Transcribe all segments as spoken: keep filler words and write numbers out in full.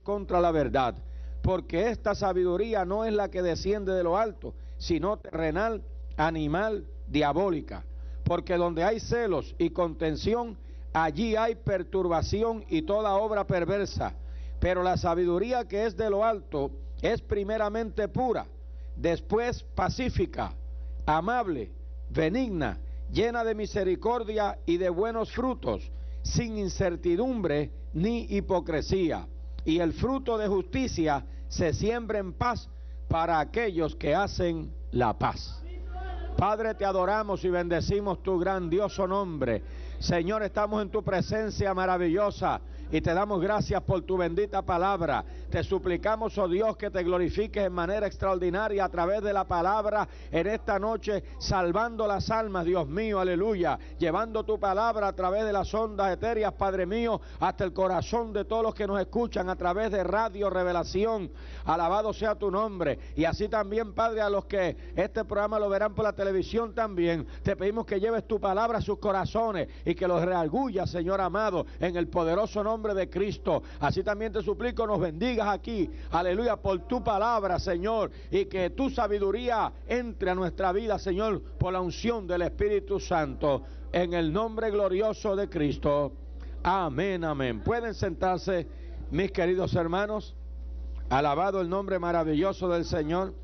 contra la verdad, porque esta sabiduría no es la que desciende de lo alto, sino terrenal, animal, diabólica. Porque donde hay celos y contención, allí hay perturbación y toda obra perversa. Pero la sabiduría que es de lo alto es primeramente pura, después pacífica, amable, benigna, llena de misericordia y de buenos frutos, sin incertidumbre ni hipocresía. Y el fruto de justicia se siembra en paz para aquellos que hacen la paz. Padre, te adoramos y bendecimos tu grandioso nombre. Señor, estamos en tu presencia maravillosa y te damos gracias por tu bendita palabra. Te suplicamos, oh Dios, que te glorifiques en manera extraordinaria a través de la palabra en esta noche, salvando las almas, Dios mío, aleluya, llevando tu palabra a través de las ondas etéreas, Padre mío, hasta el corazón de todos los que nos escuchan a través de Radio Revelación. Alabado sea tu nombre. Y así también, Padre, a los que este programa lo verán por la televisión también, te pedimos que lleves tu palabra a sus corazones y que los reargullas, Señor amado, en el poderoso nombre de Cristo. Así también te suplico nos bendigas aquí, aleluya, por tu palabra, Señor, y que tu sabiduría entre a nuestra vida, Señor, por la unción del Espíritu Santo, en el nombre glorioso de Cristo. Amén, amén. Pueden sentarse, mis queridos hermanos. Alabado el nombre maravilloso del Señor.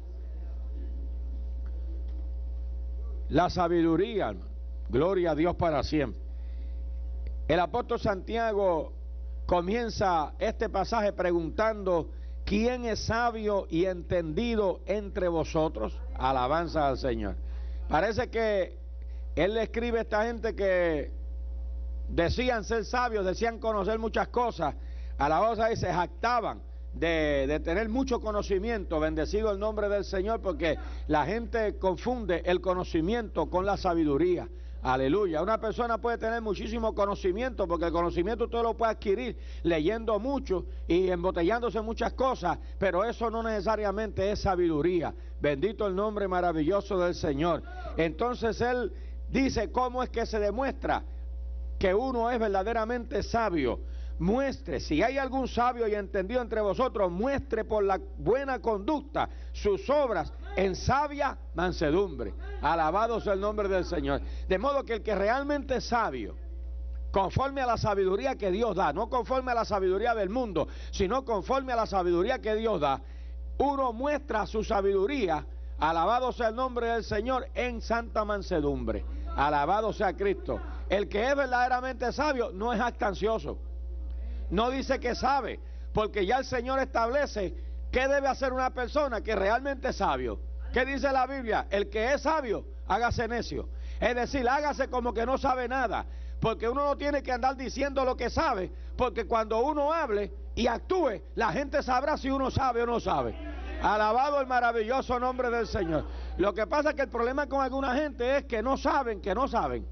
La sabiduría, gloria a Dios para siempre. El apóstol Santiago comienza este pasaje preguntando: ¿quién es sabio y entendido entre vosotros? Alabanza al Señor. Parece que él le escribe a esta gente que decían ser sabios, decían conocer muchas cosas, a la hora y se jactaban de, de tener mucho conocimiento. Bendecido el nombre del Señor, porque la gente confunde el conocimiento con la sabiduría. Aleluya. Una persona puede tener muchísimo conocimiento, porque el conocimiento usted lo puede adquirir leyendo mucho y embotellándose muchas cosas, pero eso no necesariamente es sabiduría. Bendito el nombre maravilloso del Señor. Entonces él dice cómo es que se demuestra que uno es verdaderamente sabio. Muestre, si hay algún sabio y entendido entre vosotros, muestre por la buena conducta sus obras en sabia mansedumbre. Alabado sea el nombre del Señor. De modo que el que realmente es sabio, conforme a la sabiduría que Dios da, no conforme a la sabiduría del mundo, sino conforme a la sabiduría que Dios da, uno muestra su sabiduría, alabado sea el nombre del Señor, en santa mansedumbre. Alabado sea Cristo. El que es verdaderamente sabio no es jactancioso. No dice que sabe, porque ya el Señor establece qué debe hacer una persona que realmente es sabio. ¿Qué dice la Biblia? El que es sabio, hágase necio. Es decir, hágase como que no sabe nada, porque uno no tiene que andar diciendo lo que sabe, porque cuando uno hable y actúe, la gente sabrá si uno sabe o no sabe. Alabado el maravilloso nombre del Señor. Lo que pasa es que el problema con alguna gente es que no saben que no saben.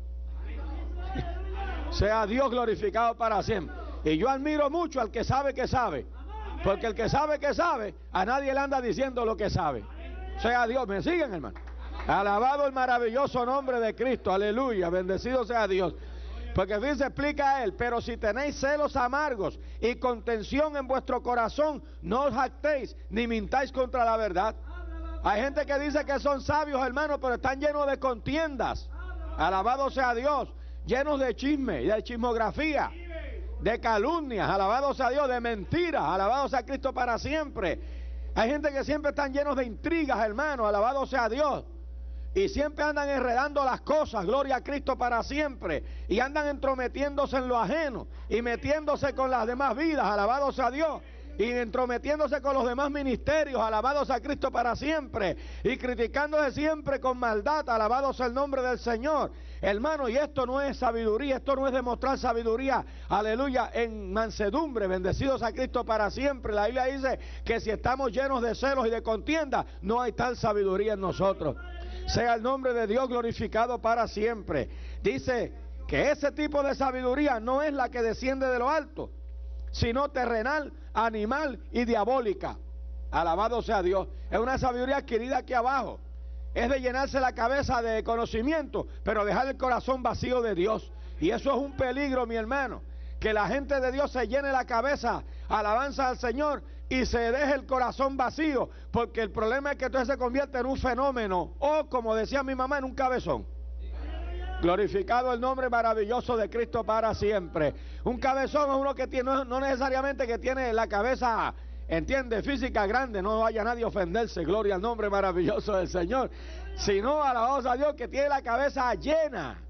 Sea Dios glorificado para siempre. Y yo admiro mucho al que sabe que sabe, porque el que sabe que sabe, a nadie le anda diciendo lo que sabe. Sea Dios. ¿Me siguen, hermano? Alabado el maravilloso nombre de Cristo. Aleluya. Bendecido sea Dios. Porque dice, explica a él: pero si tenéis celos amargos y contención en vuestro corazón, no os jactéis ni mintáis contra la verdad. Hay gente que dice que son sabios, hermano, pero están llenos de contiendas. Alabado sea Dios. Llenos de chisme y de chismografía, de calumnias, alabado sea Dios, de mentiras, alabado sea Cristo para siempre. Hay gente que siempre están llenos de intrigas, hermano, alabado sea Dios, y siempre andan enredando las cosas, gloria a Cristo para siempre, y andan entrometiéndose en lo ajeno y metiéndose con las demás vidas, alabado sea Dios, y entrometiéndose con los demás ministerios, alabados a Cristo para siempre, y criticándose siempre con maldad, alabados el nombre del Señor. Hermano, y esto no es sabiduría, esto no es demostrar sabiduría, aleluya, en mansedumbre. Bendecidos a Cristo para siempre. La Biblia dice que si estamos llenos de celos y de contienda, no hay tal sabiduría en nosotros. Sea el nombre de Dios glorificado para siempre. Dice que ese tipo de sabiduría no es la que desciende de lo alto, sino terrenal, animal y diabólica. Alabado sea Dios. Es una sabiduría adquirida aquí abajo. Es de llenarse la cabeza de conocimiento, pero dejar el corazón vacío de Dios. Y eso es un peligro, mi hermano, que la gente de Dios se llene la cabeza, alabanza al Señor, y se deje el corazón vacío, porque el problema es que entonces se convierte en un fenómeno, o como decía mi mamá, en un cabezón. Glorificado el nombre maravilloso de Cristo para siempre. Un cabezón es uno que tiene, no, no necesariamente que tiene la cabeza, entiende, física grande, no vaya nadie a ofenderse, gloria al nombre maravilloso del Señor, sino alabados a Dios, que tiene la cabeza llena.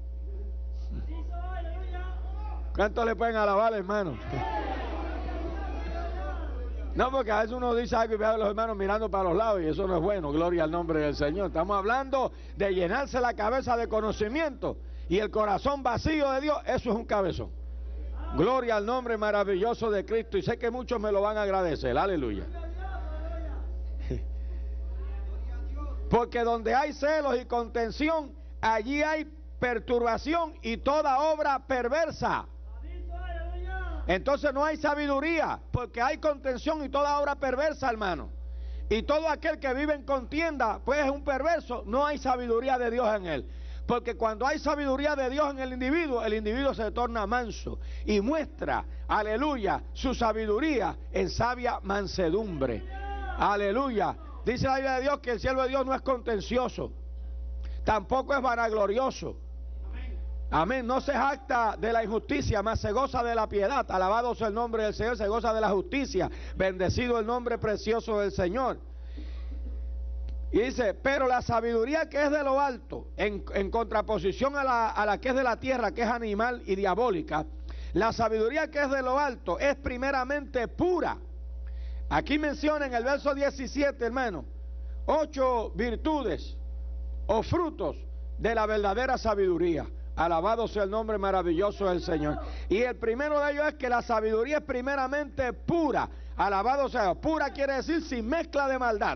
¿Cuánto le pueden alabar, hermano? No, porque a veces uno dice algo y ve a los hermanos mirando para los lados y eso no es bueno, gloria al nombre del Señor. Estamos hablando de llenarse la cabeza de conocimiento y el corazón vacío de Dios, eso es un cabezón. Gloria al nombre maravilloso de Cristo, y sé que muchos me lo van a agradecer, aleluya. Porque donde hay celos y contención, allí hay perturbación y toda obra perversa. Entonces no hay sabiduría, porque hay contención y toda obra perversa, hermano. Y todo aquel que vive en contienda, pues es un perverso, no hay sabiduría de Dios en él. Porque cuando hay sabiduría de Dios en el individuo, el individuo se torna manso y muestra, aleluya, su sabiduría en sabia mansedumbre. Aleluya. Dice la Biblia de Dios que el siervo de Dios no es contencioso, tampoco es vanaglorioso. Amén, no se jacta de la injusticia, mas se goza de la piedad. Alabado sea el nombre del Señor, se goza de la justicia. Bendecido el nombre precioso del Señor. Y dice, pero la sabiduría que es de lo alto, en, en contraposición a la, a la que es de la tierra, que es animal y diabólica, la sabiduría que es de lo alto es primeramente pura. Aquí menciona en el verso diecisiete, hermano, ocho virtudes o frutos de la verdadera sabiduría. Alabado sea el nombre maravilloso del Señor. Y el primero de ellos es que la sabiduría es primeramente pura. Alabado sea. Pura quiere decir sin mezcla de maldad.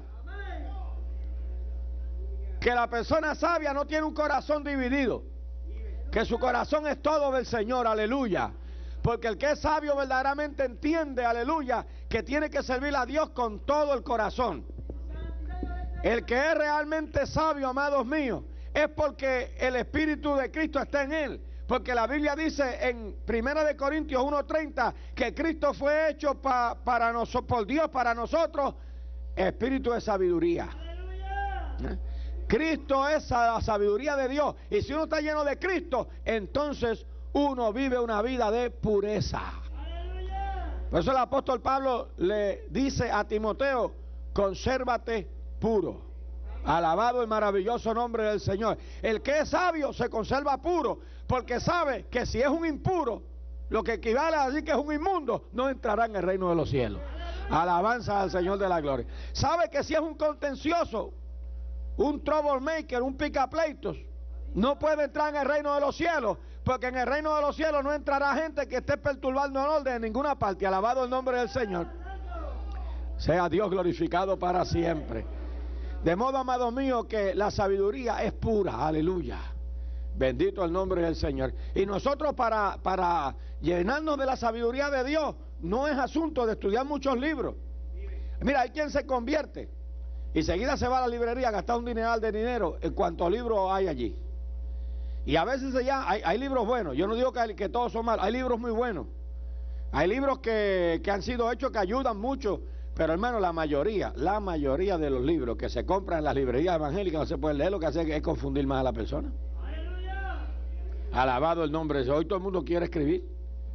Que la persona sabia no tiene un corazón dividido. Que su corazón es todo del Señor. Aleluya. Porque el que es sabio verdaderamente entiende, aleluya, que tiene que servir a Dios con todo el corazón. El que es realmente sabio, amados míos, es porque el Espíritu de Cristo está en él. Porque la Biblia dice en primera de Corintios uno treinta que Cristo fue hecho pa, para nosotros, por Dios para nosotros, espíritu de sabiduría. ¿Eh? Cristo es la sabiduría de Dios. Y si uno está lleno de Cristo, entonces uno vive una vida de pureza. Por eso el apóstol Pablo le dice a Timoteo, consérvate puro. Alabado el maravilloso nombre del Señor. El que es sabio se conserva puro, porque sabe que si es un impuro, lo que equivale a decir que es un inmundo, no entrará en el reino de los cielos. Alabanza al Señor de la gloria. Sabe que si es un contencioso, un troublemaker, un picapleitos, no puede entrar en el reino de los cielos, porque en el reino de los cielos no entrará gente que esté perturbando el orden en ninguna parte. Alabado el nombre del Señor. Sea Dios glorificado para siempre. De modo, amado mío, que la sabiduría es pura, aleluya. Bendito el nombre del Señor. Y nosotros para, para llenarnos de la sabiduría de Dios, no es asunto de estudiar muchos libros. Mira, hay quien se convierte y seguida se va a la librería a gastar un dineral de dinero en cuanto libros hay allí. Y a veces ya hay, hay libros buenos. Yo no digo que, que todos son malos, hay libros muy buenos. Hay libros que, que han sido hechos que ayudan mucho. Pero hermano, la mayoría, la mayoría de los libros que se compran en las librerías evangélicas no se pueden leer, lo que hace es confundir más a la persona. ¡Aleluya! Alabado el nombre de Dios. Hoy todo el mundo quiere escribir.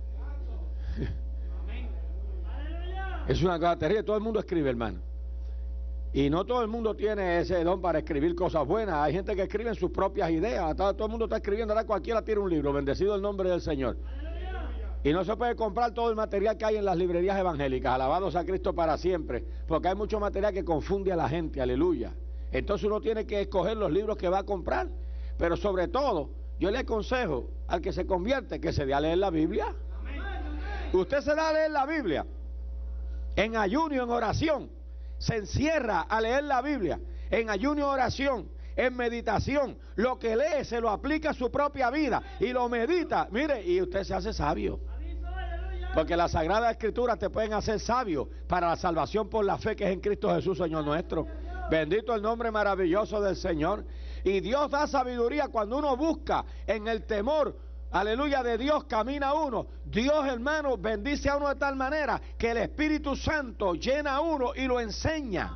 Es una cosa terrible, todo el mundo escribe, hermano. Y no todo el mundo tiene ese don para escribir cosas buenas. Hay gente que escribe sus propias ideas. Todo, todo el mundo está escribiendo, ahora cualquiera tiene un libro. Bendecido el nombre del Señor. Y no se puede comprar todo el material que hay en las librerías evangélicas. Alabado sea Cristo para siempre. Porque hay mucho material que confunde a la gente. Aleluya. Entonces uno tiene que escoger los libros que va a comprar. Pero sobre todo, yo le aconsejo al que se convierte que se dé a leer la Biblia. Usted se da a leer la Biblia en ayuno y en oración. Se encierra a leer la Biblia en ayuno y oración, en meditación. Lo que lee se lo aplica a su propia vida y lo medita. Mire, y usted se hace sabio. Porque las Sagradas Escrituras te pueden hacer sabio para la salvación por la fe que es en Cristo Jesús, Señor nuestro. Bendito el nombre maravilloso del Señor. Y Dios da sabiduría cuando uno busca en el temor aleluya, de Dios camina uno. Dios, hermano, bendice a uno de tal manera que el Espíritu Santo llena a uno y lo enseña.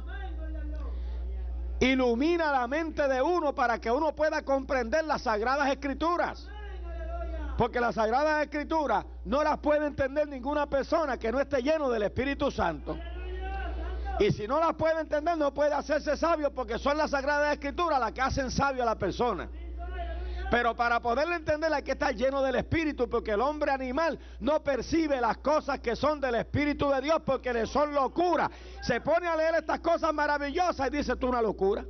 Ilumina la mente de uno para que uno pueda comprender las Sagradas Escrituras. Porque las Sagradas Escrituras no las puede entender ninguna persona que no esté lleno del Espíritu Santo. Y si no las puede entender, no puede hacerse sabio, porque son las Sagradas Escrituras las que hacen sabio a la persona. Pero para poderle entender hay que estar lleno del Espíritu, porque el hombre animal no percibe las cosas que son del Espíritu de Dios, porque le son locura. Se pone a leer estas cosas maravillosas y dice, tú una locura.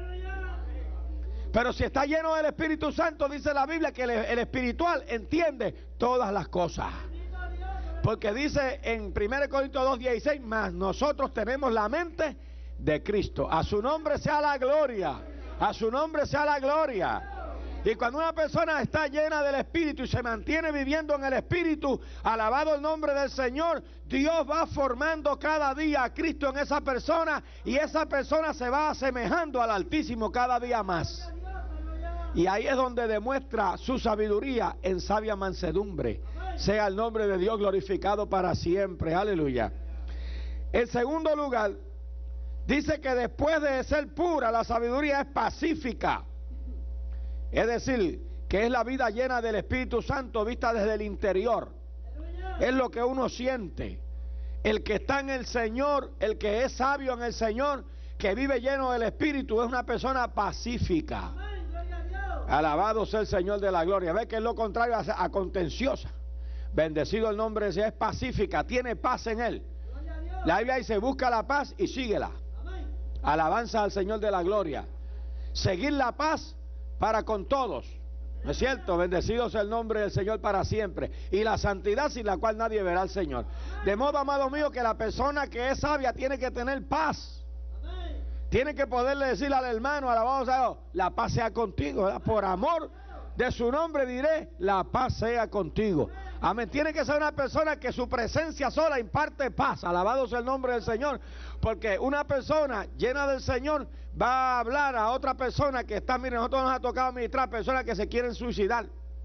Pero si está lleno del Espíritu Santo, dice la Biblia que el, el espiritual entiende todas las cosas. Porque dice en primera Corintios dos dieciséis, mas nosotros tenemos la mente de Cristo. A su nombre sea la gloria. A su nombre sea la gloria. Y cuando una persona está llena del Espíritu y se mantiene viviendo en el Espíritu, alabado el nombre del Señor, Dios va formando cada día a Cristo en esa persona, y esa persona se va asemejando al Altísimo cada día más. Y ahí es donde demuestra su sabiduría en sabia mansedumbre. Sea el nombre de Dios glorificado para siempre. Aleluya. En segundo lugar, dice que después de ser pura, la sabiduría es pacífica. Es decir, que es la vida llena del Espíritu Santo vista desde el interior. Es lo que uno siente. El que está en el Señor, el que es sabio en el Señor, que vive lleno del Espíritu, es una persona pacífica. Alabado sea el Señor de la gloria. Ve que es lo contrario a, a contenciosa. Bendecido el nombre de Dios. Es pacífica, tiene paz en él. La Biblia dice, busca la paz y síguela. Alabanza al Señor de la gloria. Seguir la paz para con todos. ¿No es cierto? Bendecido sea el nombre del Señor para siempre. Y la santidad sin la cual nadie verá al Señor. De modo, amado mío, que la persona que es sabia tiene que tener paz. Tiene que poderle decirle al hermano, alabado sea Dios, la paz sea contigo, ¿verdad? Por amor de su nombre diré, la paz sea contigo. Amén. Tiene que ser una persona que su presencia sola imparte paz. Alabado sea el nombre del Señor. Porque una persona llena del Señor va a hablar a otra persona que está, miren, nosotros nos ha tocado administrar personas que se quieren suicidar.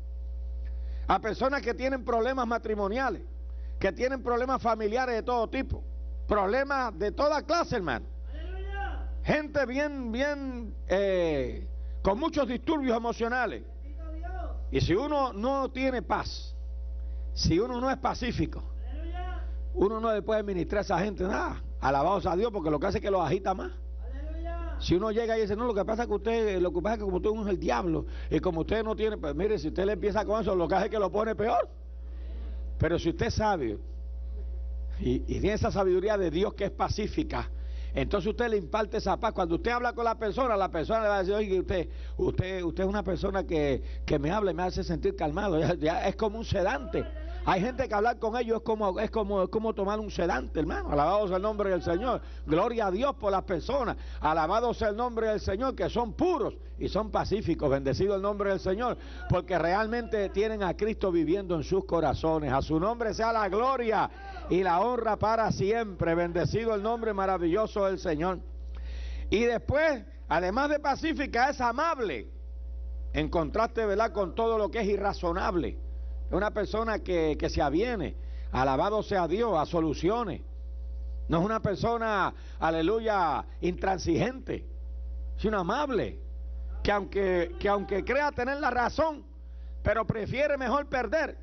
A personas que tienen problemas matrimoniales, que tienen problemas familiares de todo tipo. Problemas de toda clase, hermano. Gente bien, bien, eh, con muchos disturbios emocionales. Y si uno no tiene paz, si uno no es pacífico, uno no le puede ministrar a esa gente nada. Alabados a Dios, porque lo que hace es que los agita más. Si uno llega y dice, no, lo que pasa es que usted, lo que pasa es que como usted es el diablo, y como usted no tiene, pues mire, si usted le empieza con eso, lo que hace es que lo pone peor. Pero si usted es sabio, y, y tiene esa sabiduría de Dios que es pacífica, entonces usted le imparte esa paz. Cuando usted habla con la persona, la persona le va a decir, oye, usted, usted, usted es una persona que, que me habla y me hace sentir calmado. Ya, ya es como un sedante. Hay gente que hablar con ellos es como, es como, es como tomar un sedante, hermano. Alabado sea el nombre del Señor. Gloria a Dios por las personas. Alabado sea el nombre del Señor, que son puros y son pacíficos. Bendecido el nombre del Señor, porque realmente tienen a Cristo viviendo en sus corazones. A su nombre sea la gloria y la honra para siempre. Bendecido el nombre maravilloso del Señor. Y después, además de pacífica, es amable. En contraste, ¿verdad?, con todo lo que es irrazonable. Es una persona que, que se aviene, alabado sea Dios, a soluciones. No es una persona, aleluya, intransigente, sino amable, que aunque, que aunque crea tener la razón, pero prefiere mejor perder.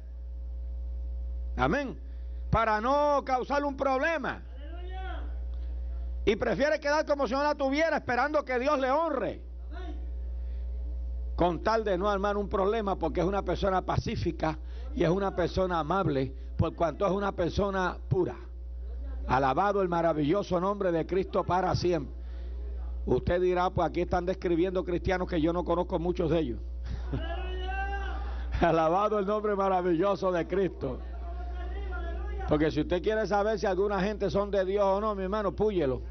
Amén. Para no causarle un problema. Y prefiere quedar como si no la tuviera, esperando que Dios le honre. Con tal de no armar un problema, porque es una persona pacífica y es una persona amable, por cuanto es una persona pura. Alabado el maravilloso nombre de Cristo para siempre. Usted dirá, pues aquí están describiendo cristianos que yo no conozco muchos de ellos. Alabado el nombre maravilloso de Cristo. Porque si usted quiere saber si alguna gente son de Dios o no, mi hermano, púyelo.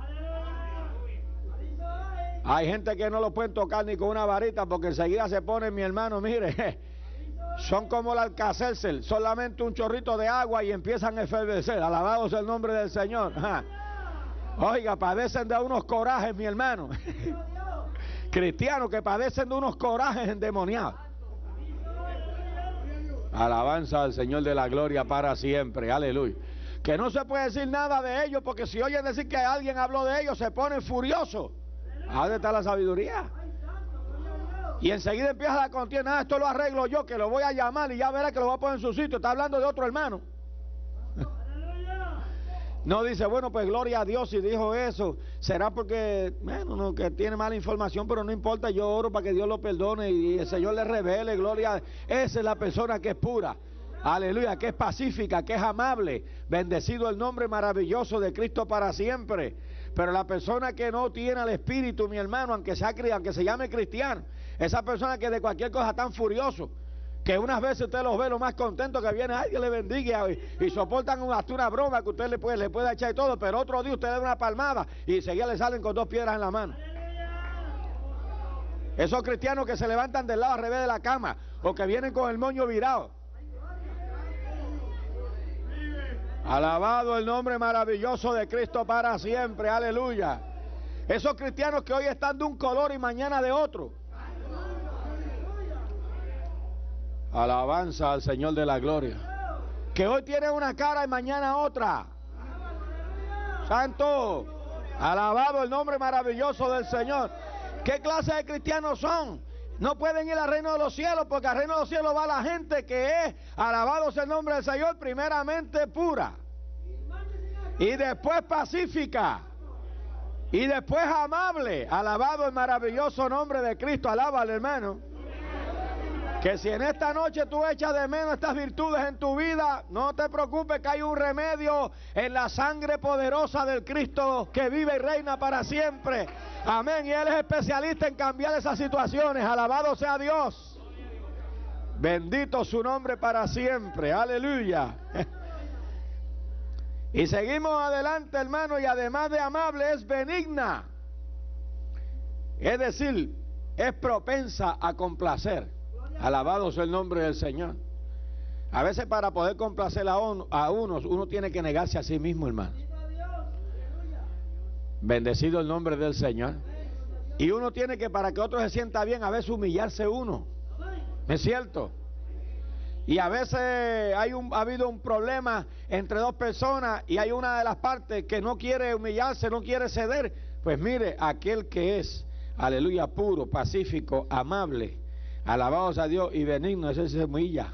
Hay gente que no lo pueden tocar ni con una varita, porque enseguida se pone, mi hermano, mire, son como el Alka-Seltzer, solamente un chorrito de agua y empiezan a efervecer. Alabado sea el nombre del Señor. Ja. Oiga, padecen de unos corajes, mi hermano. Cristianos que padecen de unos corajes endemoniados. Alabanza al Señor de la gloria para siempre. Aleluya. Que no se puede decir nada de ellos, porque si oyen decir que alguien habló de ellos, se ponen furiosos. ¿A dónde está la sabiduría? Y enseguida empieza la contienda. Ah, esto lo arreglo yo, que lo voy a llamar y ya verá que lo voy a poner en su sitio. Está hablando de otro hermano. No dice, bueno, pues gloria a Dios si dijo eso. Será porque, bueno, no, que tiene mala información, pero no importa, yo oro para que Dios lo perdone y el Señor le revele, gloria a Dios. Esa es la persona que es pura. Aleluya, que es pacífica, que es amable. Bendecido el nombre maravilloso de Cristo para siempre. Pero la persona que no tiene al Espíritu, mi hermano, aunque, sea, aunque se llame cristiano, esa persona que de cualquier cosa tan furioso, que unas veces usted los ve lo más contento que viene, ay, que le bendiga, y, y soportan una, hasta una broma que usted le puede, le puede echar y todo, pero otro día usted le da una palmada y enseguida le salen con dos piedras en la mano. Esos cristianos que se levantan del lado al revés de la cama, o que vienen con el moño virado. Alabado el nombre maravilloso de Cristo para siempre, aleluya. Esos cristianos que hoy están de un color y mañana de otro. Alabanza al Señor de la gloria. Que hoy tienen una cara y mañana otra. Santo, alabado el nombre maravilloso del Señor. ¿Qué clase de cristianos son? No pueden ir al reino de los cielos, porque al reino de los cielos va la gente que es, alabado sea el nombre del Señor, primeramente pura, y después pacífica, y después amable. Alabado el maravilloso nombre de Cristo. Alábale, hermano. Que si en esta noche tú echas de menos estas virtudes en tu vida, no te preocupes, que hay un remedio en la sangre poderosa del Cristo que vive y reina para siempre. Amén. Y Él es especialista en cambiar esas situaciones. Alabado sea Dios. Bendito su nombre para siempre. Aleluya. Y seguimos adelante, hermano, y además de amable es benigna. Es decir, es propensa a complacer. Alabado sea el nombre del Señor. A veces para poder complacer a, un, a unos, uno tiene que negarse a sí mismo, hermano. Bendecido el nombre del Señor. Y uno tiene que, para que otro se sienta bien, a veces humillarse uno. ¿Es cierto? Y a veces hay un, ha habido un problema entre dos personas y hay una de las partes que no quiere humillarse, no quiere ceder. Pues mire, aquel que es, aleluya, puro, pacífico, amable, alabados a Dios y benigno, ese se humilla.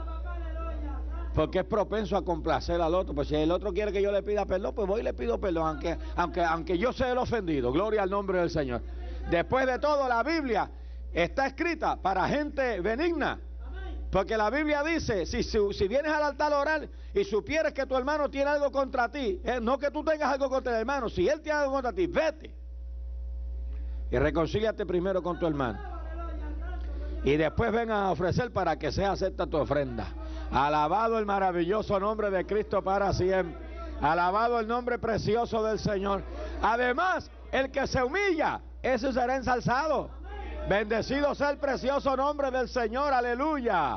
Porque es propenso a complacer al otro. Pues si el otro quiere que yo le pida perdón, pues voy y le pido perdón, aunque, aunque, aunque yo sea el ofendido. Gloria al nombre del Señor. Después de todo, la Biblia está escrita para gente benigna. Porque la Biblia dice, si, si, si vienes al altar a orar y supieres que tu hermano tiene algo contra ti, eh, no que tú tengas algo contra el hermano, si él tiene algo contra ti, vete y reconcíliate primero con tu hermano. Y después ven a ofrecer para que sea acepta tu ofrenda. Alabado el maravilloso nombre de Cristo para siempre. Alabado el nombre precioso del Señor. Además, el que se humilla, ese será ensalzado. Bendecido sea el precioso nombre del Señor, aleluya.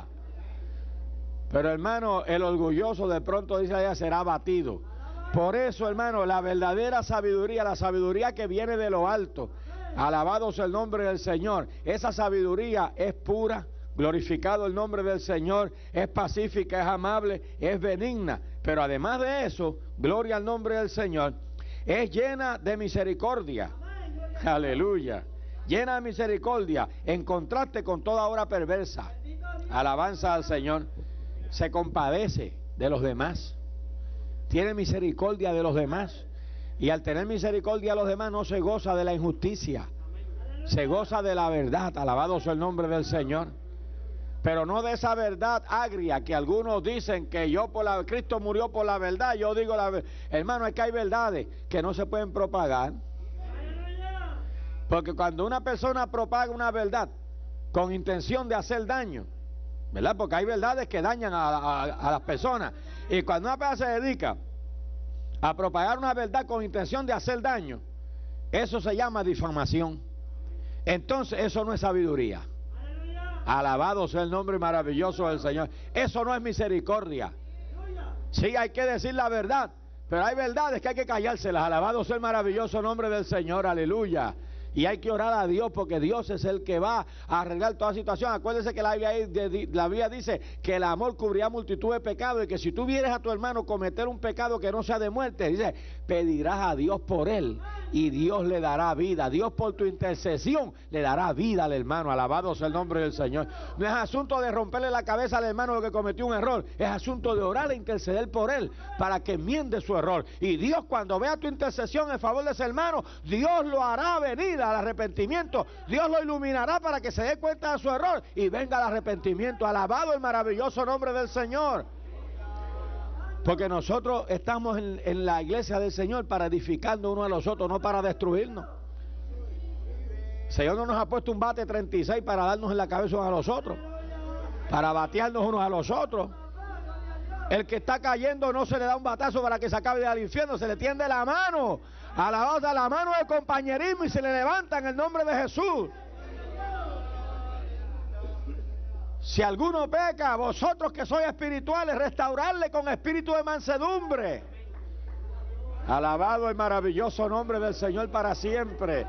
Pero hermano, el orgulloso de pronto dice allá será abatido. Por eso, hermano, la verdadera sabiduría, la sabiduría que viene de lo alto, alabado sea el nombre del Señor, esa sabiduría es pura, glorificado el nombre del Señor, es pacífica, es amable, es benigna. Pero además de eso, gloria al nombre del Señor, es llena de misericordia. Aleluya. Llena de misericordia, en contraste con toda obra perversa. Alabanza al Señor. Se compadece de los demás. Tiene misericordia de los demás. Y al tener misericordia a los demás no se goza de la injusticia. Se goza de la verdad. Alabado sea el nombre del Señor. Pero no de esa verdad agria que algunos dicen que yo por la Cristo murió por la verdad. Yo digo la verdad. Hermano, es que hay verdades que no se pueden propagar. Porque cuando una persona propaga una verdad con intención de hacer daño, ¿verdad? Porque hay verdades que dañan a, a, a las personas. Y cuando una persona se dedica a propagar una verdad con intención de hacer daño, eso se llama difamación. Entonces eso no es sabiduría. Alabado sea el nombre maravilloso del Señor. Eso no es misericordia. Sí, hay que decir la verdad, pero hay verdades que hay que callárselas. Alabado sea el maravilloso nombre del Señor, aleluya. Y hay que orar a Dios porque Dios es el que va a arreglar toda situación. Acuérdense que la Biblia, la Biblia dice que el amor cubrirá multitud de pecados y que si tú vieres a tu hermano cometer un pecado que no sea de muerte, dice, pedirás a Dios por él y Dios le dará vida. Dios por tu intercesión le dará vida al hermano. Alabado sea el nombre del Señor. No es asunto de romperle la cabeza al hermano lo que cometió un error. Es asunto de orar e interceder por él para que enmiende su error. Y Dios, cuando vea tu intercesión en favor de ese hermano, Dios lo hará venir al arrepentimiento. Dios lo iluminará para que se dé cuenta de su error y venga al arrepentimiento. Alabado el maravilloso nombre del Señor. Porque nosotros estamos en, en la iglesia del Señor para edificando uno a los otros, no para destruirnos. El Señor no nos ha puesto un bate treinta y seis para darnos en la cabeza unos a los otros, para batearnos unos a los otros. El que está cayendo no se le da un batazo para que se acabe del infierno, se le tiende la mano, a la otra la mano de compañerismo y se le levanta en el nombre de Jesús. Si alguno peca, vosotros que sois espirituales, restaurarle con espíritu de mansedumbre. Alabado el maravilloso nombre del Señor para siempre.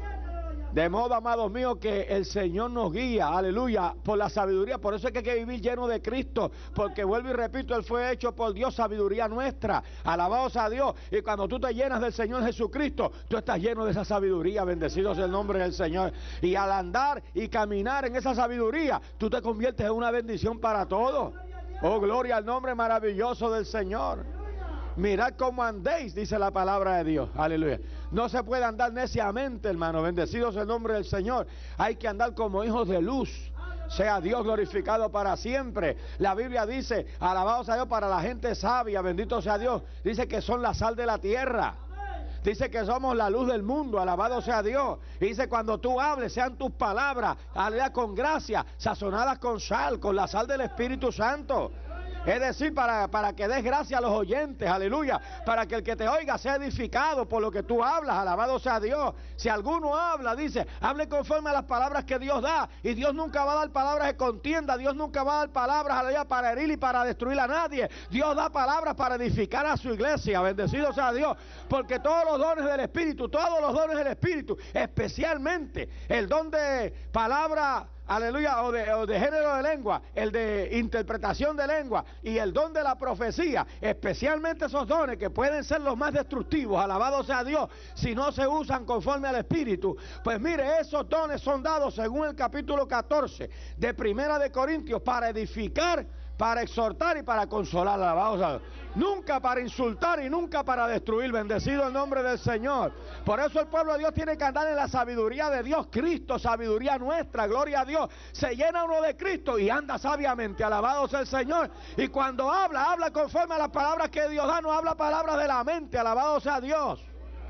De modo, amados míos, que el Señor nos guía, aleluya, por la sabiduría. Por eso es que hay que vivir lleno de Cristo, porque vuelvo y repito, Él fue hecho por Dios, sabiduría nuestra. Alabado sea Dios. Y cuando tú te llenas del Señor Jesucristo, tú estás lleno de esa sabiduría. Bendecido sea el nombre del Señor. Y al andar y caminar en esa sabiduría, tú te conviertes en una bendición para todos. Oh, gloria al nombre maravilloso del Señor. Mirad cómo andéis, dice la palabra de Dios. Aleluya. No se puede andar neciamente, hermano. Bendecido sea el nombre del Señor. Hay que andar como hijos de luz. Sea Dios glorificado para siempre. La Biblia dice, alabado sea Dios para la gente sabia. Bendito sea Dios. Dice que son la sal de la tierra. Dice que somos la luz del mundo, alabado sea Dios. Y dice, cuando tú hables, sean tus palabras, aleluya, con gracia, sazonadas con sal, con la sal del Espíritu Santo. Es decir, para, para que des gracia a los oyentes, aleluya, para que el que te oiga sea edificado por lo que tú hablas, alabado sea Dios. Si alguno habla, dice, hable conforme a las palabras que Dios da, y Dios nunca va a dar palabras de contienda, Dios nunca va a dar palabras, aleluya, para herir y para destruir a nadie. Dios da palabras para edificar a su iglesia, bendecido sea Dios, porque todos los dones del Espíritu, todos los dones del Espíritu, especialmente el don de palabra, aleluya, o de, o de género de lengua, el de interpretación de lengua y el don de la profecía, especialmente esos dones que pueden ser los más destructivos, alabado sea Dios, si no se usan conforme al Espíritu. Pues mire, esos dones son dados según el capítulo catorce de Primera de Corintios para edificar, para exhortar y para consolar, alabado sea Dios. Nunca para insultar y nunca para destruir. Bendecido el nombre del Señor. Por eso el pueblo de Dios tiene que andar en la sabiduría de Dios. Cristo, sabiduría nuestra, gloria a Dios. Se llena uno de Cristo y anda sabiamente, alabado sea el Señor. Y cuando habla, habla conforme a las palabras que Dios da, no habla palabras de la mente, alabado sea Dios.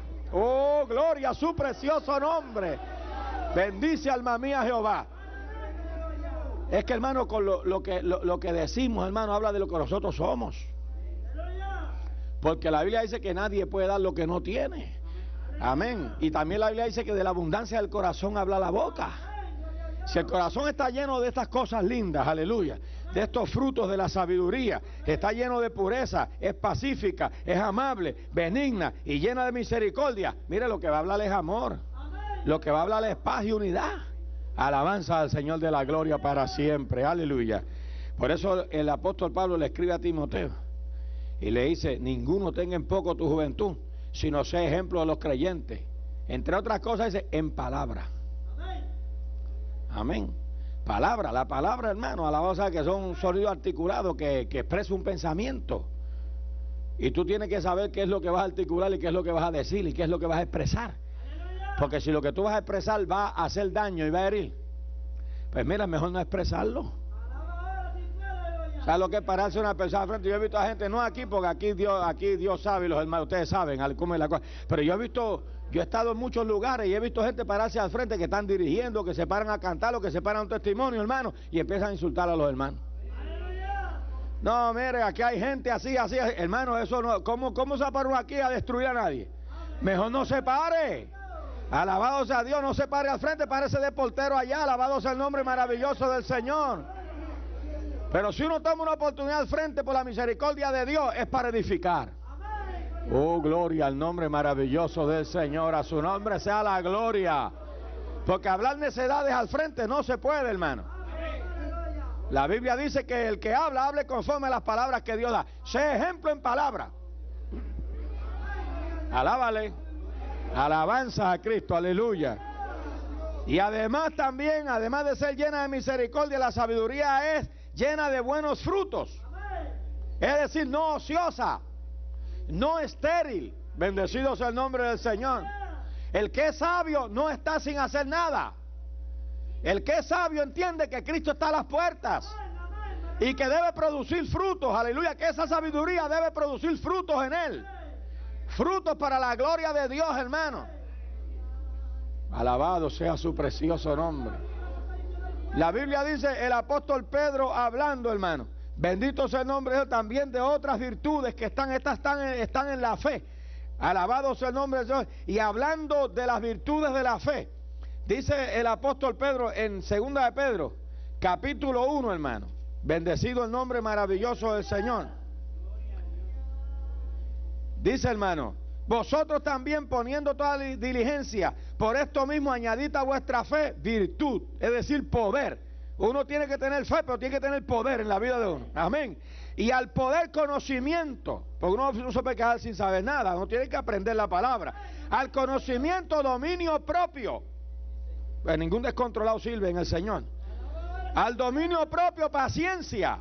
Oh, gloria a su precioso nombre. Bendice alma mía Jehová. Es que, hermano, con lo, lo, que, lo, lo que decimos, hermano, habla de lo que nosotros somos. Porque la Biblia dice que nadie puede dar lo que no tiene. Amén. Y también la Biblia dice que de la abundancia del corazón habla la boca. Si el corazón está lleno de estas cosas lindas, aleluya, de estos frutos de la sabiduría, está lleno de pureza, es pacífica, es amable, benigna y llena de misericordia, mire, lo que va a hablar es amor. Lo que va a hablar es paz y unidad. Alabanza al Señor de la gloria para siempre, aleluya. Por eso el apóstol Pablo le escribe a Timoteo y le dice, ninguno tenga en poco tu juventud, sino sea ejemplo de los creyentes. Entre otras cosas dice, en palabra. Amén. Palabra, la palabra, hermano, alabado sea que son un sonido articulado que, que expresa un pensamiento. Y tú tienes que saber qué es lo que vas a articular y qué es lo que vas a decir y qué es lo que vas a expresar. Porque si lo que tú vas a expresar va a hacer daño y va a herir, pues mira, mejor no expresarlo. ¿Sabes lo que es pararse una persona al frente? Yo he visto a gente, no aquí, porque aquí Dios, aquí Dios sabe, y los hermanos, ustedes saben cómo es la cosa. Pero yo he visto, yo he estado en muchos lugares y he visto gente pararse al frente que están dirigiendo, que se paran a cantar o que se paran a un testimonio, hermano, y empiezan a insultar a los hermanos. No, mire, aquí hay gente así, así, hermano, eso no, ¿cómo, cómo se paró aquí a destruir a nadie? Mejor no se pare. Alabado sea Dios, no se pare al frente, párese de portero allá, alabado sea el nombre maravilloso del Señor. Pero si uno toma una oportunidad al frente por la misericordia de Dios, es para edificar. Oh, gloria al nombre maravilloso del Señor. A su nombre sea la gloria. Porque hablar necedades al frente no se puede, hermano. La Biblia dice que el que habla, hable conforme a las palabras que Dios da. Sé ejemplo en palabra. Alábale. Alabanza a Cristo, aleluya. Y además también, además de ser llena de misericordia, la sabiduría es llena de buenos frutos. Es decir, no ociosa, no estéril. Bendecido sea el nombre del Señor. El que es sabio no está sin hacer nada. El que es sabio entiende que Cristo está a las puertas y que debe producir frutos, aleluya, que esa sabiduría debe producir frutos en él. Frutos para la gloria de Dios, hermano. Alabado sea su precioso nombre. La Biblia dice, el apóstol Pedro hablando, hermano, bendito sea el nombre de Dios, también de otras virtudes que están, estas están, están en la fe. Alabado sea el nombre de Dios. Y hablando de las virtudes de la fe, dice el apóstol Pedro en segunda de Pedro, capítulo uno, hermano. Bendecido el nombre maravilloso del Señor. Dice, hermano, vosotros también poniendo toda diligencia, por esto mismo añadid a vuestra fe virtud, es decir, poder. Uno tiene que tener fe, pero tiene que tener poder en la vida de uno. Amén. Y al poder no porque uno no se puede quedar sin saber nada, uno tiene que aprender la palabra. Al conocimiento, dominio propio. Pues ningún descontrolado sirve en el Señor. Al dominio propio, paciencia.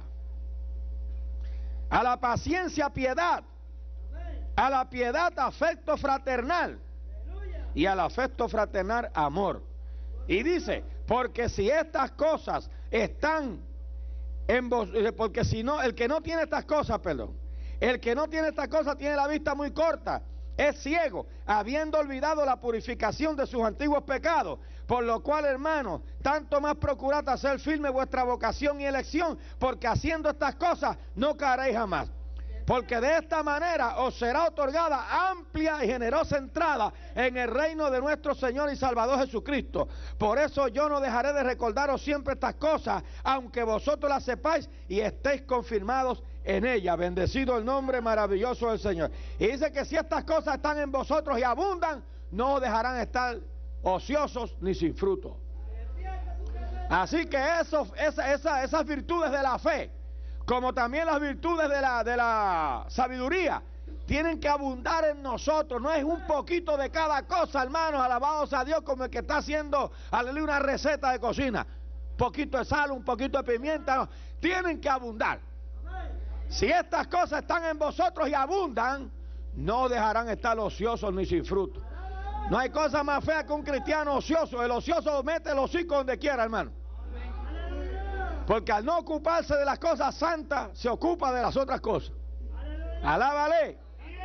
A la paciencia, piedad. A la piedad, afecto fraternal. Y al afecto fraternal, amor. Y dice, porque si estas cosas están en vos, porque si no, el que no tiene estas cosas, perdón, el que no tiene estas cosas tiene la vista muy corta, es ciego, habiendo olvidado la purificación de sus antiguos pecados, por lo cual, hermanos, tanto más procurad hacer firme vuestra vocación y elección, porque haciendo estas cosas no caeréis jamás. Porque de esta manera os será otorgada amplia y generosa entrada en el reino de nuestro Señor y Salvador Jesucristo. Por eso yo no dejaré de recordaros siempre estas cosas, aunque vosotros las sepáis y estéis confirmados en ellas. Bendecido el nombre maravilloso del Señor. Y dice que si estas cosas están en vosotros y abundan, no os dejarán estar ociosos ni sin fruto. Así que eso, esa, esa, esas virtudes de la fe, como también las virtudes de la, de la sabiduría, tienen que abundar en nosotros. No es un poquito de cada cosa, hermanos, alabados a Dios, como el que está haciendo, aleluya, una receta de cocina. Un poquito de sal, un poquito de pimienta, no. Tienen que abundar. Si estas cosas están en vosotros y abundan, no dejarán estar ociosos ni sin fruto. No hay cosa más fea que un cristiano ocioso. El ocioso mete el hocico donde quiera, hermano. Porque al no ocuparse de las cosas santas, se ocupa de las otras cosas. Alábale.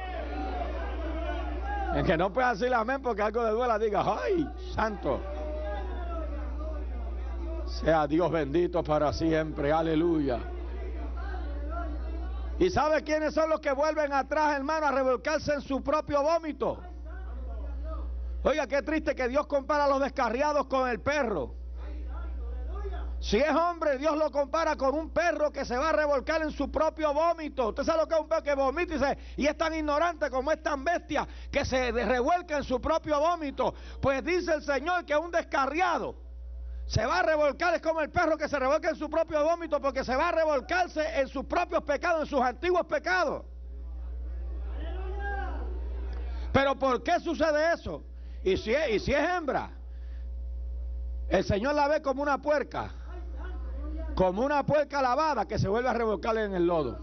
El que no puede decir amén porque algo le duela, diga, ¡ay, santo! Sea Dios bendito para siempre, aleluya. ¿Y sabe quiénes son los que vuelven atrás, hermano, a revolcarse en su propio vómito? Oiga, qué triste que Dios compara a los descarriados con el perro. Si es hombre, Dios lo compara con un perro que se va a revolcar en su propio vómito. Usted sabe lo que es un perro que vomita y, se, y es tan ignorante como es tan bestia que se revuelca en su propio vómito. Pues dice el Señor que un descarriado se va a revolcar, es como el perro que se revuelca en su propio vómito, porque se va a revolcarse en sus propios pecados, en sus antiguos pecados. Pero ¿por qué sucede eso? Y si es, y si es hembra, el Señor la ve como una puerca. Como una puerca lavada que se vuelve a revolcar en el lodo.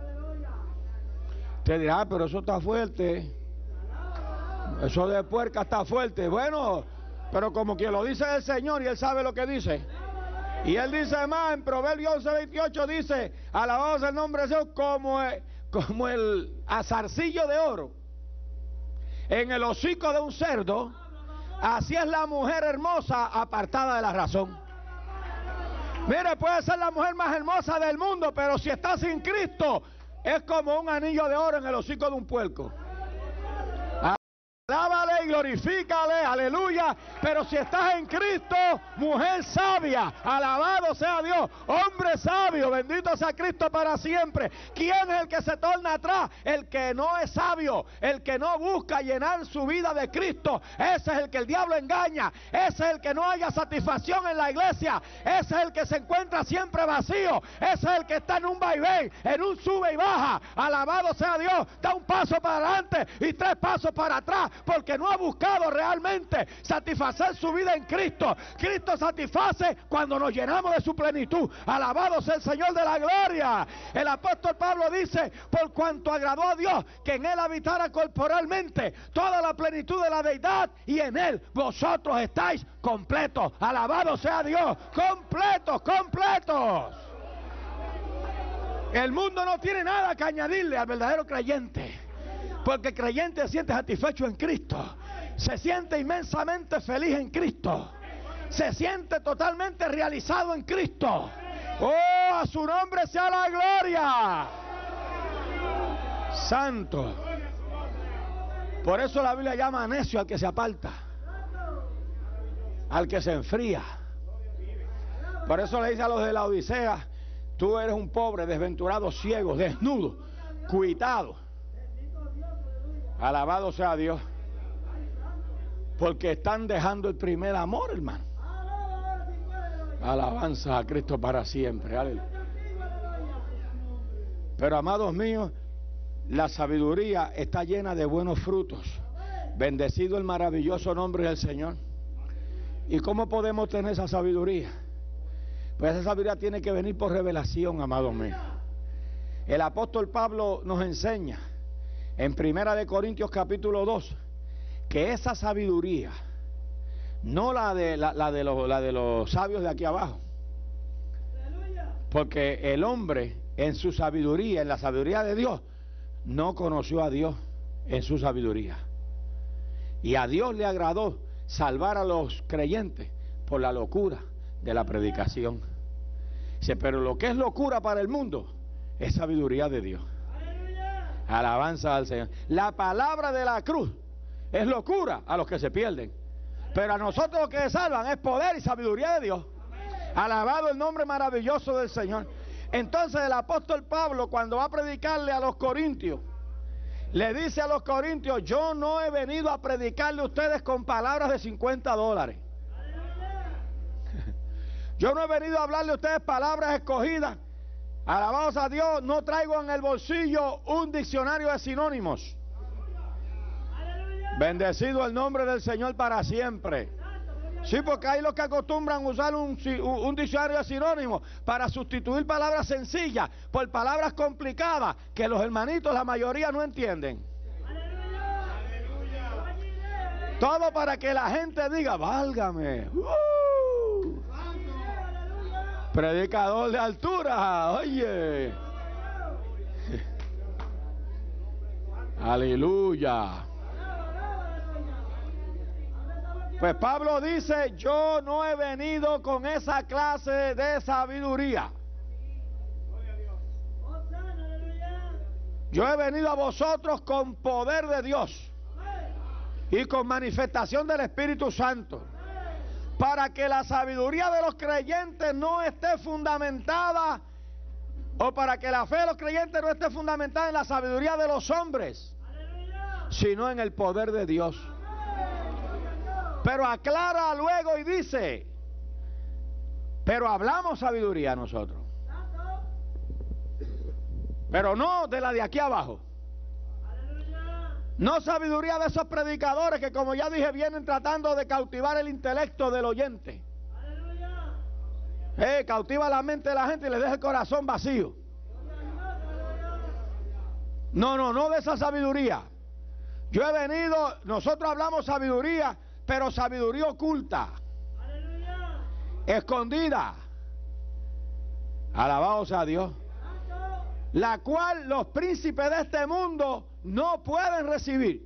Usted dirá, ah, pero eso está fuerte. Eso de puerca está fuerte. Bueno, pero como que lo dice el Señor y Él sabe lo que dice. Y Él dice más, en Proverbios once veintiocho dice, alabados el nombre de Dios, como el, como el azarcillo de oro en el hocico de un cerdo, así es la mujer hermosa apartada de la razón. Mire, puede ser la mujer más hermosa del mundo, pero si está sin Cristo, es como un anillo de oro en el hocico de un puerco. Alábale. y glorifícale, aleluya. Pero si estás en Cristo, mujer sabia, alabado sea Dios, hombre sabio, bendito sea Cristo para siempre. ¿Quién es el que se torna atrás? El que no es sabio, el que no busca llenar su vida de Cristo. Ese es el que el diablo engaña, ese es el que no haya satisfacción en la iglesia, ese es el que se encuentra siempre vacío, ese es el que está en un vaivén, en un sube y baja. Alabado sea Dios, da un paso para adelante y tres pasos para atrás, porque no ha buscado realmente satisfacer su vida en Cristo. Cristo satisface cuando nos llenamos de su plenitud. Alabado sea el Señor de la gloria. El apóstol Pablo dice: por cuanto agradó a Dios que en él habitara corporalmente toda la plenitud de la deidad, y en él vosotros estáis completos. Alabado sea Dios, completos, completos. El mundo no tiene nada que añadirle al verdadero creyente, porque el creyente se siente satisfecho en Cristo, se siente inmensamente feliz en Cristo, se siente totalmente realizado en Cristo. ¡Oh, a su nombre sea la gloria! Santo. Por eso la Biblia llama necio al que se aparta, al que se enfría. Por eso le dice a los de la Odisea: tú eres un pobre, desventurado, ciego, desnudo, cuitado. Alabado sea Dios. Porque están dejando el primer amor, hermano. Alabanza a Cristo para siempre. Aleluya. Pero, amados míos, la sabiduría está llena de buenos frutos. Bendecido el maravilloso nombre del Señor. ¿Y cómo podemos tener esa sabiduría? Pues esa sabiduría tiene que venir por revelación, amados míos. El apóstol Pablo nos enseña en Primera de Corintios capítulo dos que esa sabiduría, no la de, la, la de, los, la de los sabios de aquí abajo, porque el hombre en su sabiduría, en la sabiduría de Dios, no conoció a Dios en su sabiduría. Y a Dios le agradó salvar a los creyentes por la locura de la predicación. Dice, pero lo que es locura para el mundo es sabiduría de Dios. Alabanza al Señor. La palabra de la cruz es locura a los que se pierden, pero a nosotros los que se salvan es poder y sabiduría de Dios. Alabado el nombre maravilloso del Señor. Entonces el apóstol Pablo, cuando va a predicarle a los corintios, le dice a los corintios: yo no he venido a predicarle a ustedes con palabras de cincuenta dólares. Yo no he venido a hablarle a ustedes palabras escogidas. Alabados a Dios, no traigo en el bolsillo un diccionario de sinónimos. Bendecido el nombre del Señor para siempre. Sí, porque hay los que acostumbran usar un, un diccionario de sinónimos para sustituir palabras sencillas por palabras complicadas que los hermanitos, la mayoría, no entienden. Todo para que la gente diga: válgame. Uh, predicador de altura, oye. Aleluya. Pues Pablo dice: yo no he venido con esa clase de sabiduría. Yo he venido a vosotros con poder de Dios y con manifestación del Espíritu Santo, para que la sabiduría de los creyentes no esté fundamentada, o para que la fe de los creyentes no esté fundamentada en la sabiduría de los hombres, sino en el poder de Dios. Pero aclara luego y dice: pero hablamos sabiduría nosotros, pero no de la de aquí abajo. No sabiduría de esos predicadores que, como ya dije, vienen tratando de cautivar el intelecto del oyente. Eh, cautiva la mente de la gente y le deja el corazón vacío. No, no, no de esa sabiduría. Yo he venido, nosotros hablamos sabiduría, pero sabiduría oculta, escondida. Alabado sea Dios. La cual los príncipes de este mundo no pueden recibir.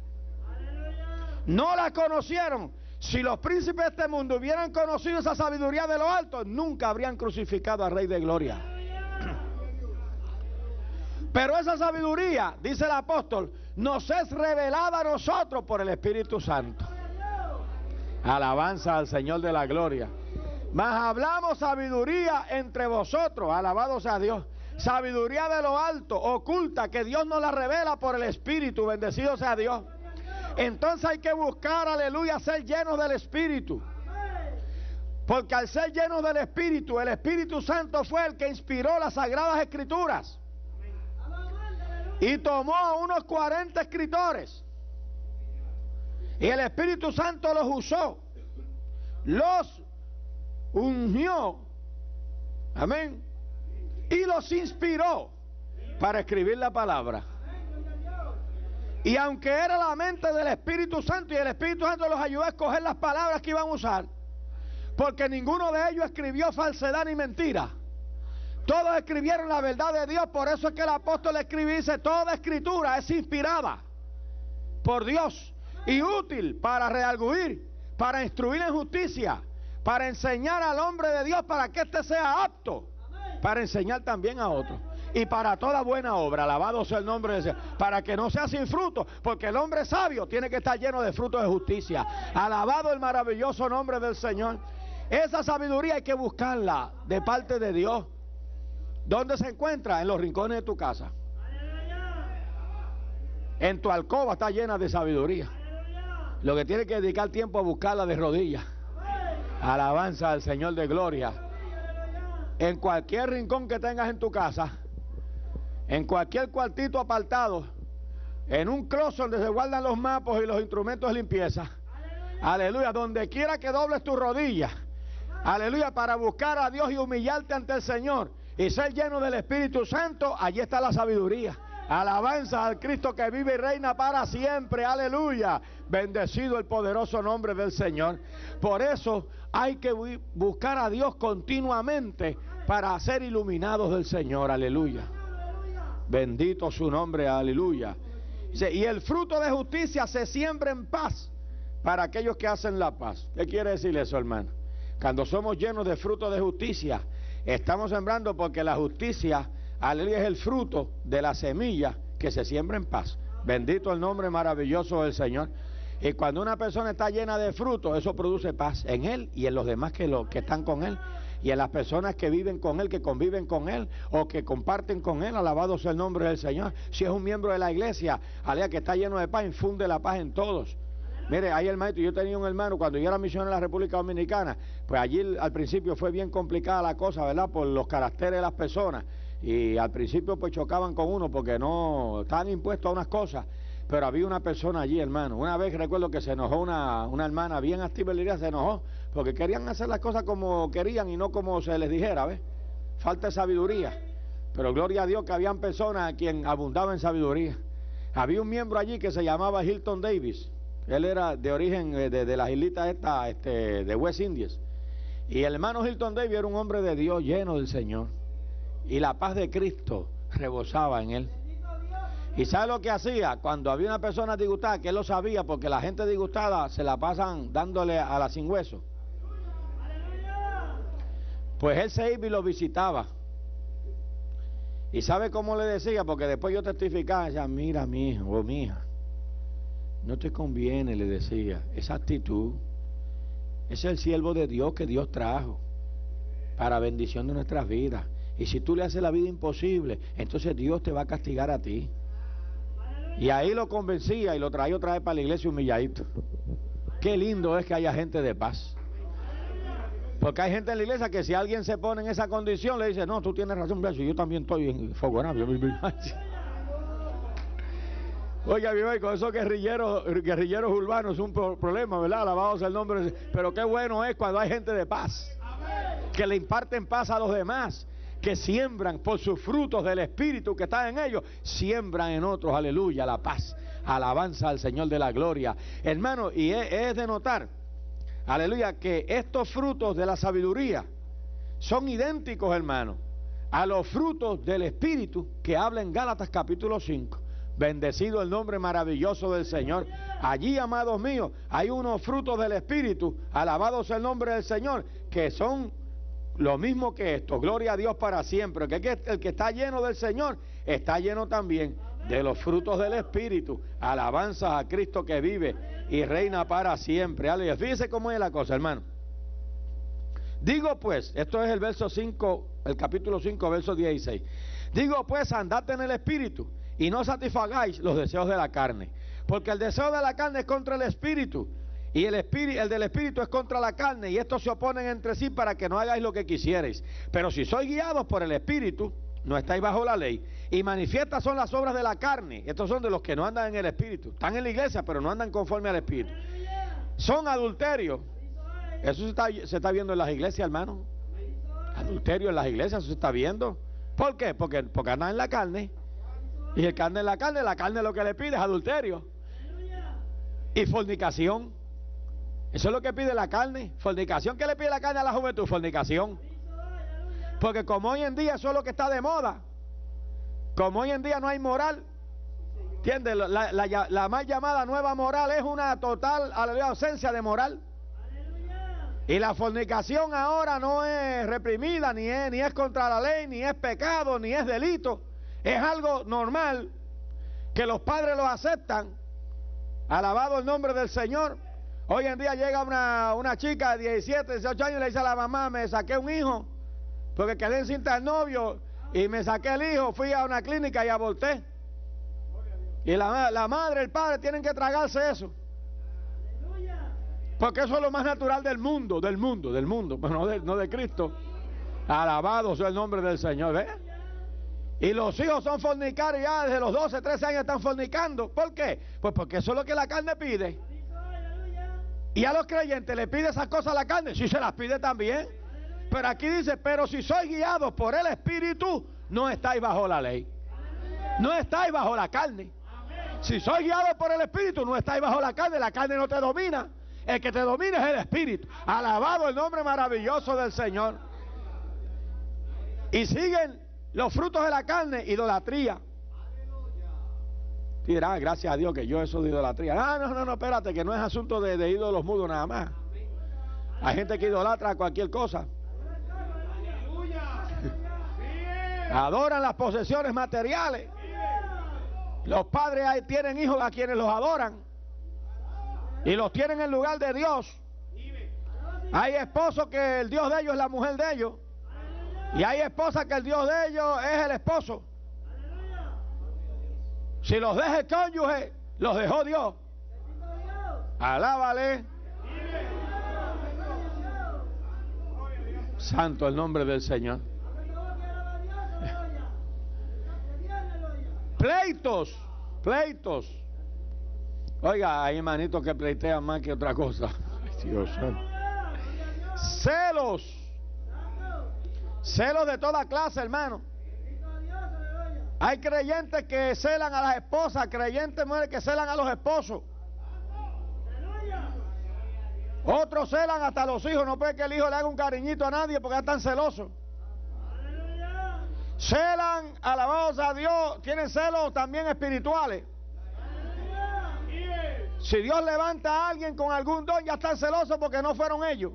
No la conocieron. Si los príncipes de este mundo hubieran conocido esa sabiduría de lo alto, nunca habrían crucificado al Rey de Gloria. Pero esa sabiduría, dice el apóstol, nos es revelada a nosotros por el Espíritu Santo. Alabanza al Señor de la gloria. Mas hablamos sabiduría entre vosotros, alabado sea Dios. Sabiduría de lo alto, oculta, que Dios nos la revela por el Espíritu, bendecido sea Dios. Entonces hay que buscar, aleluya, ser llenos del Espíritu. Porque al ser llenos del Espíritu, el Espíritu Santo fue el que inspiró las Sagradas Escrituras. Y tomó a unos cuarenta escritores. Y el Espíritu Santo los usó. Los ungió. Amén. Y los inspiró para escribir la palabra. Y aunque era la mente del Espíritu Santo, y el Espíritu Santo los ayudó a escoger las palabras que iban a usar, porque ninguno de ellos escribió falsedad ni mentira. Todos escribieron la verdad de Dios. Por eso es que el apóstol escribe y dice: toda escritura es inspirada por Dios y útil para redarguir, para instruir en justicia, para enseñar al hombre de Dios, para que éste sea apto para enseñar también a otros, y para toda buena obra. Alabado sea el nombre de Dios, para que no sea sin fruto, porque el hombre sabio tiene que estar lleno de frutos de justicia. Alabado el maravilloso nombre del Señor. Esa sabiduría hay que buscarla de parte de Dios. ¿Dónde se encuentra? En los rincones de tu casa. En tu alcoba está llena de sabiduría. Lo que tienes que dedicar tiempo a buscarla de rodillas. Alabanza al Señor de gloria. En cualquier rincón que tengas en tu casa, en cualquier cuartito apartado, en un closet donde se guardan los mapas y los instrumentos de limpieza, aleluya, donde quiera que dobles tus rodillas, aleluya, para buscar a Dios y humillarte ante el Señor y ser lleno del Espíritu Santo, allí está la sabiduría. Alabanza al Cristo que vive y reina para siempre, aleluya. Bendecido el poderoso nombre del Señor. Por eso hay que buscar a Dios continuamente para ser iluminados del Señor, aleluya. Bendito su nombre, aleluya. Y el fruto de justicia se siembra en paz para aquellos que hacen la paz. ¿Qué quiere decir eso, hermano? Cuando somos llenos de fruto de justicia, estamos sembrando, porque la justicia, aleluya, es el fruto de la semilla que se siembra en paz. Bendito el nombre maravilloso del Señor. Y cuando una persona está llena de fruto, eso produce paz en él y en los demás que, lo, que están con él, y en las personas que viven con él, que conviven con él o que comparten con él. Alabado sea el nombre del Señor. Si es un miembro de la iglesia, aleluya, que está lleno de paz, infunde la paz en todos. Mire, ahí el maestro, yo tenía un hermano cuando yo era misionero en la República Dominicana, pues allí al principio fue bien complicada la cosa, ¿verdad? Por los caracteres de las personas. Y al principio pues chocaban con uno porque no estaban impuestos a unas cosas. Pero había una persona allí, hermano. Una vez recuerdo que se enojó una, una hermana bien activa en la iglesia, se enojó porque querían hacer las cosas como querían y no como se les dijera, ¿ves? Falta de sabiduría. Pero gloria a Dios que habían personas a quien abundaba en sabiduría. Había un miembro allí que se llamaba Hilton Davis. Él era de origen de, de las islitas esta, este, de West Indies. Y el hermano Hilton Davis era un hombre de Dios, lleno del Señor. Y la paz de Cristo rebosaba en él. ¿Y sabe lo que hacía? Cuando había una persona disgustada, que él lo sabía, porque la gente disgustada se la pasan dándole a la sin hueso. Pues él se iba y lo visitaba. ¿Y sabe cómo le decía? Porque después yo testificaba, decía: mira, mi hijo o mi hija, no te conviene, le decía, esa actitud. Ese es el siervo de Dios que Dios trajo para bendición de nuestras vidas. Y si tú le haces la vida imposible, entonces Dios te va a castigar a ti. Y ahí lo convencía y lo traía otra vez para la iglesia humilladito. Qué lindo es que haya gente de paz. Porque hay gente en la iglesia que si alguien se pone en esa condición, le dice: no, tú tienes razón, yo también estoy en fogonado. Oiga, mi con esos guerrilleros, guerrilleros urbanos es un problema, ¿verdad? Alabado sea el nombre. Pero qué bueno es cuando hay gente de paz, que le imparten paz a los demás, que siembran por sus frutos del Espíritu que está en ellos, siembran en otros, aleluya, la paz. Alabanza al Señor de la gloria. Hermano, y es, es de notar, aleluya, que estos frutos de la sabiduría son idénticos, hermano, a los frutos del Espíritu que habla en Gálatas capítulo cinco. Bendecido el nombre maravilloso del Señor. Allí, amados míos, hay unos frutos del Espíritu, alabado sea el nombre del Señor, que son lo mismo que esto. Gloria a Dios para siempre. Que el que está lleno del Señor está lleno también. de los frutos del Espíritu. Alabanza a Cristo que vive y reina para siempre. Aleluya. Fíjese cómo es la cosa, hermano. Digo pues, esto es el verso cinco, el capítulo cinco, verso dieciséis. Digo pues, andad en el Espíritu y no satisfagáis los deseos de la carne, porque el deseo de la carne es contra el Espíritu, y el, espíritu, el del Espíritu es contra la carne, y estos se oponen entre sí para que no hagáis lo que quisierais. Pero si sois guiados por el Espíritu, no estáis bajo la ley. Y manifiestas son las obras de la carne. Estos son de los que no andan en el Espíritu. Están en la iglesia, pero no andan conforme al Espíritu. Son adulterios. Eso se está, se está viendo en las iglesias, hermano. Adulterio en las iglesias, eso se está viendo. ¿Por qué? Porque, porque andan en la carne. Y el carne en la carne, la carne lo que le pide es adulterio. Y fornicación. Eso es lo que pide la carne. Fornicación. ¿Qué le pide la carne a la juventud? Fornicación. Porque como hoy en día eso es lo que está de moda. Como hoy en día no hay moral. ¿Entiendes? La, la, la más llamada nueva moral es una total aleluya, ausencia de moral. Y la fornicación ahora no es reprimida, ni es, ni es contra la ley, ni es pecado, ni es delito. Es algo normal que los padres lo aceptan. Alabado el nombre del Señor. Hoy en día llega una, una chica de diecisiete, dieciocho años y le dice a la mamá: me saqué un hijo porque quedé encinta del novio y me saqué el hijo, fui a una clínica y aborté. Y la, la madre, el padre tienen que tragarse eso. Porque eso es lo más natural del mundo, del mundo, del mundo, pero no de, no de Cristo. Alabado sea el nombre del Señor, ¿ves? Y los hijos son fornicarios ya desde los doce, trece años están fornicando. ¿Por qué? Pues porque eso es lo que la carne pide. Y a los creyentes le pide esas cosas a la carne, sí se las pide también. Pero aquí dice: pero si sois guiados por el Espíritu, no estáis bajo la ley. No estáis bajo la carne. Si sois guiados por el Espíritu, no estáis bajo la carne. La carne no te domina. El que te domina es el Espíritu. Alabado el nombre maravilloso del Señor. Y siguen los frutos de la carne: idolatría. Y dirá: gracias a Dios que yo eso de idolatría. Ah, no, no, no, espérate, que no es asunto de, de ídolos mudos nada más. Hay gente que idolatra cualquier cosa. Adoran las posesiones materiales. Los padres ahí tienen hijos a quienes los adoran y los tienen en lugar de Dios. Hay esposos que el Dios de ellos es la mujer de ellos, y hay esposas que el Dios de ellos es el esposo. Si los deja el cónyuge, los dejó Dios. Alábale. Santo el nombre del Señor. Pleitos, pleitos. Oiga, hay hermanitos que pleitean más que otra cosa. Dios santo. Celos. Celos de toda clase, hermano. Hay creyentes que celan a las esposas, creyentes mujeres que celan a los esposos. Otros celan hasta a los hijos. No puede que el hijo le haga un cariñito a nadie porque están celosos. Celan, alabados a Dios, tienen celos también espirituales. Si Dios levanta a alguien con algún don, ya están celosos porque no fueron ellos.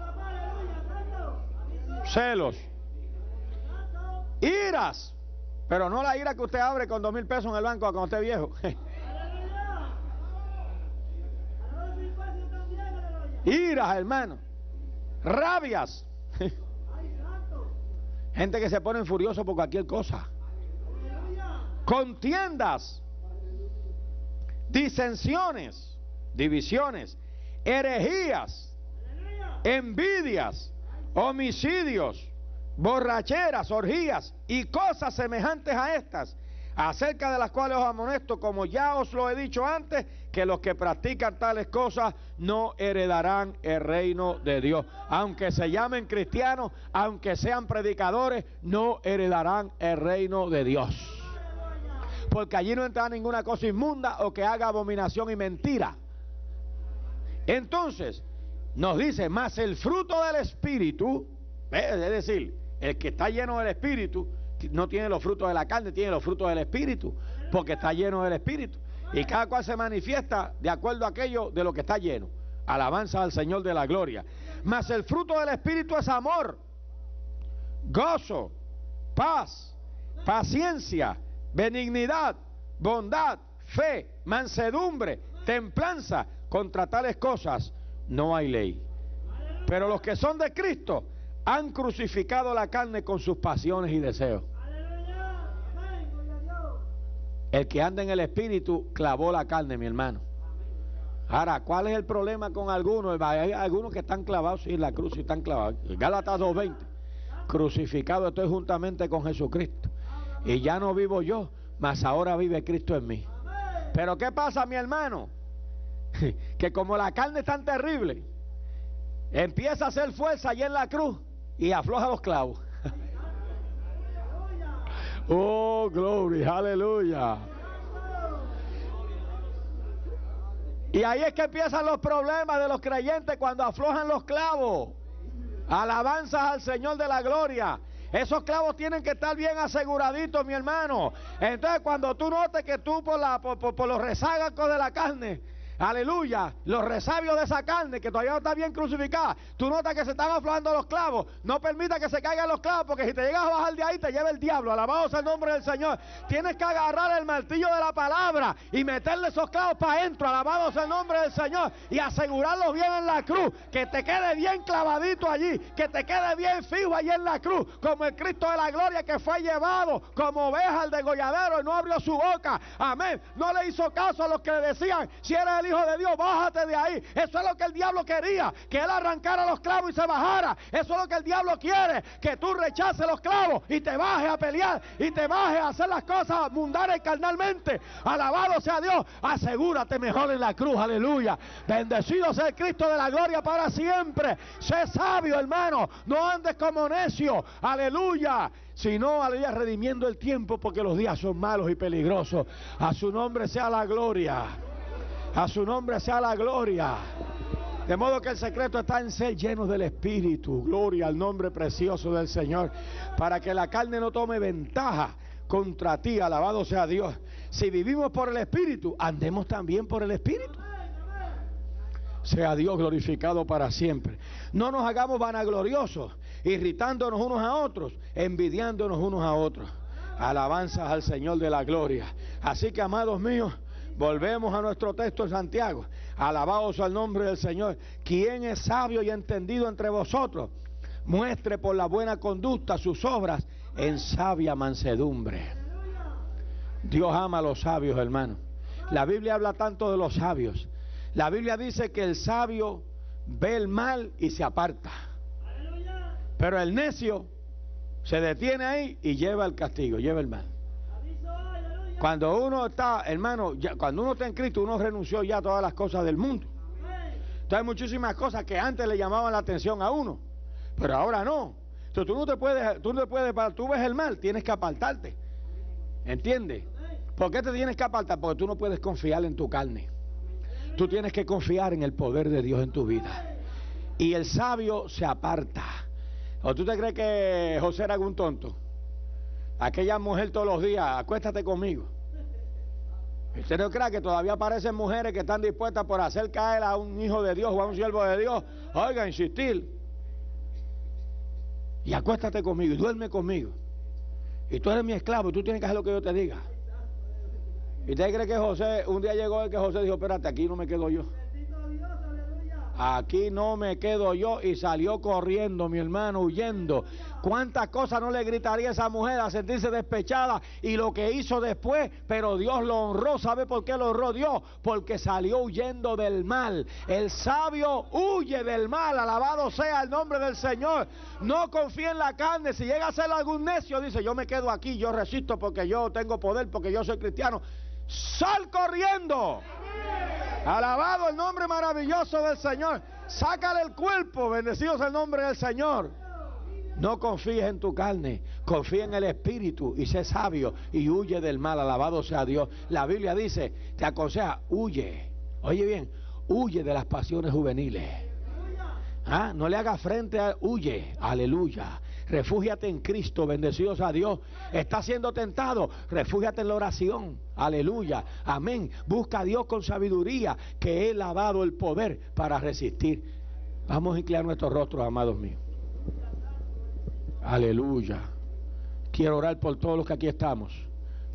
Celos. Iras. Pero no la ira que usted abre con dos mil pesos en el banco cuando esté viejo. Iras, hermano. Rabias. Gente que se pone furioso por cualquier cosa. Contiendas. Disensiones. Divisiones. Herejías. Envidias. Homicidios. Borracheras, orgías y cosas semejantes a estas, acerca de las cuales os amonesto, como ya os lo he dicho antes, que los que practican tales cosas no heredarán el reino de Dios. Aunque se llamen cristianos, aunque sean predicadores, no heredarán el reino de Dios. Porque allí no entra ninguna cosa inmunda o que haga abominación y mentira. Entonces, nos dice: más el fruto del Espíritu, es decir, el que está lleno del Espíritu no tiene los frutos de la carne, tiene los frutos del Espíritu, porque está lleno del Espíritu. Y cada cual se manifiesta de acuerdo a aquello de lo que está lleno. Alabanza al Señor de la gloria. Mas el fruto del Espíritu es amor, gozo, paz, paciencia, benignidad, bondad, fe, mansedumbre, templanza. Contra tales cosas no hay ley. Pero los que son de Cristo han crucificado la carne con sus pasiones y deseos. El que anda en el Espíritu clavó la carne, mi hermano. Ahora, ¿cuál es el problema con algunos? Hay algunos que están clavados en la cruz y están clavados. Gálatas dos veinte. Crucificado estoy juntamente con Jesucristo. Y ya no vivo yo, mas ahora vive Cristo en mí. Pero ¿qué pasa, mi hermano? Que como la carne es tan terrible, empieza a hacer fuerza allí en la cruz y afloja los clavos. Oh, gloria, aleluya. Y ahí es que empiezan los problemas de los creyentes cuando aflojan los clavos. Alabanzas al Señor de la gloria. Esos clavos tienen que estar bien aseguraditos, mi hermano. Entonces cuando tú notes que tú por, la, por, por, por los reságacos de la carne, aleluya, los resabios de esa carne que todavía no está bien crucificada, tú notas que se están aflojando los clavos, no permita que se caigan los clavos, porque si te llegas a bajar de ahí te lleva el diablo. Alabado sea el nombre del Señor. Tienes que agarrar el martillo de la palabra y meterle esos clavos para adentro, alabado sea el nombre del Señor, y asegurarlos bien en la cruz, que te quede bien clavadito allí, que te quede bien fijo allí en la cruz, como el Cristo de la gloria que fue llevado como oveja al degolladero y no abrió su boca, amén, no le hizo caso a los que le decían, si eres el Hijo de Dios, bájate de ahí. Eso es lo que el diablo quería, que él arrancara los clavos y se bajara. Eso es lo que el diablo quiere, que tú rechaces los clavos y te bajes a pelear y te bajes a hacer las cosas mundanas y carnalmente. Alabado sea Dios. Asegúrate mejor en la cruz, aleluya. Bendecido sea el Cristo de la gloria para siempre. Sé sabio, hermano, no andes como necio, aleluya, sino, aleluya, redimiendo el tiempo, porque los días son malos y peligrosos. A su nombre sea la gloria. A su nombre sea la gloria. De modo que el secreto está en ser llenos del Espíritu. Gloria al nombre precioso del Señor. Para que la carne no tome ventaja contra ti. Alabado sea Dios. Si vivimos por el Espíritu, andemos también por el Espíritu. Sea Dios glorificado para siempre. No nos hagamos vanagloriosos, irritándonos unos a otros, envidiándonos unos a otros. Alabanzas al Señor de la gloria. Así que, amados míos, volvemos a nuestro texto en Santiago. Alabados al nombre del Señor. ¿Quién es sabio y entendido entre vosotros? Muestre por la buena conducta sus obras en sabia mansedumbre. Dios ama a los sabios, hermano. La Biblia habla tanto de los sabios. La Biblia dice que el sabio ve el mal y se aparta. Pero el necio se detiene ahí y lleva el castigo, lleva el mal. Cuando uno está, hermano, ya, cuando uno está en Cristo, uno renunció ya a todas las cosas del mundo. Entonces hay muchísimas cosas que antes le llamaban la atención a uno, pero ahora no. Entonces tú no te puedes, tú no te puedes, tú ves el mal, tienes que apartarte. ¿Entiendes? ¿Por qué te tienes que apartar? Porque tú no puedes confiar en tu carne. Tú tienes que confiar en el poder de Dios en tu vida. Y el sabio se aparta. ¿O tú te crees que José era algún tonto? Aquella mujer todos los días, acuéstate conmigo. ¿Usted no cree que todavía aparecen mujeres que están dispuestas por hacer caer a un hijo de Dios o a un siervo de Dios? Oiga, insistir. Y acuéstate conmigo y duerme conmigo. Y tú eres mi esclavo y tú tienes que hacer lo que yo te diga. ¿Y usted cree que José, un día llegó el que José dijo, espérate, aquí no me quedo yo? Aquí no me quedo yo, y salió corriendo, mi hermano, huyendo. ¿Cuántas cosas no le gritaría a esa mujer a sentirse despechada? Y lo que hizo después, pero Dios lo honró. ¿Sabe por qué lo honró Dios? Porque salió huyendo del mal. El sabio huye del mal, alabado sea el nombre del Señor. No confía en la carne. Si llega a ser algún necio, dice, yo me quedo aquí, yo resisto porque yo tengo poder, porque yo soy cristiano. ¡Sal corriendo! Alabado el nombre maravilloso del Señor. Sácale el cuerpo, bendecido sea el nombre del Señor. No confíes en tu carne, confía en el Espíritu y sé sabio y huye del mal. Alabado sea Dios. La Biblia dice, te aconseja, huye. Oye bien, huye de las pasiones juveniles. ¿Ah? No le hagas frente a, huye, aleluya. Refúgiate en Cristo, bendecido sea Dios. Está siendo tentado, refúgiate en la oración, aleluya, amén. Busca a Dios con sabiduría, que Él ha dado el poder para resistir. Vamos a inclinar nuestros rostros, amados míos. Aleluya. Quiero orar por todos los que aquí estamos.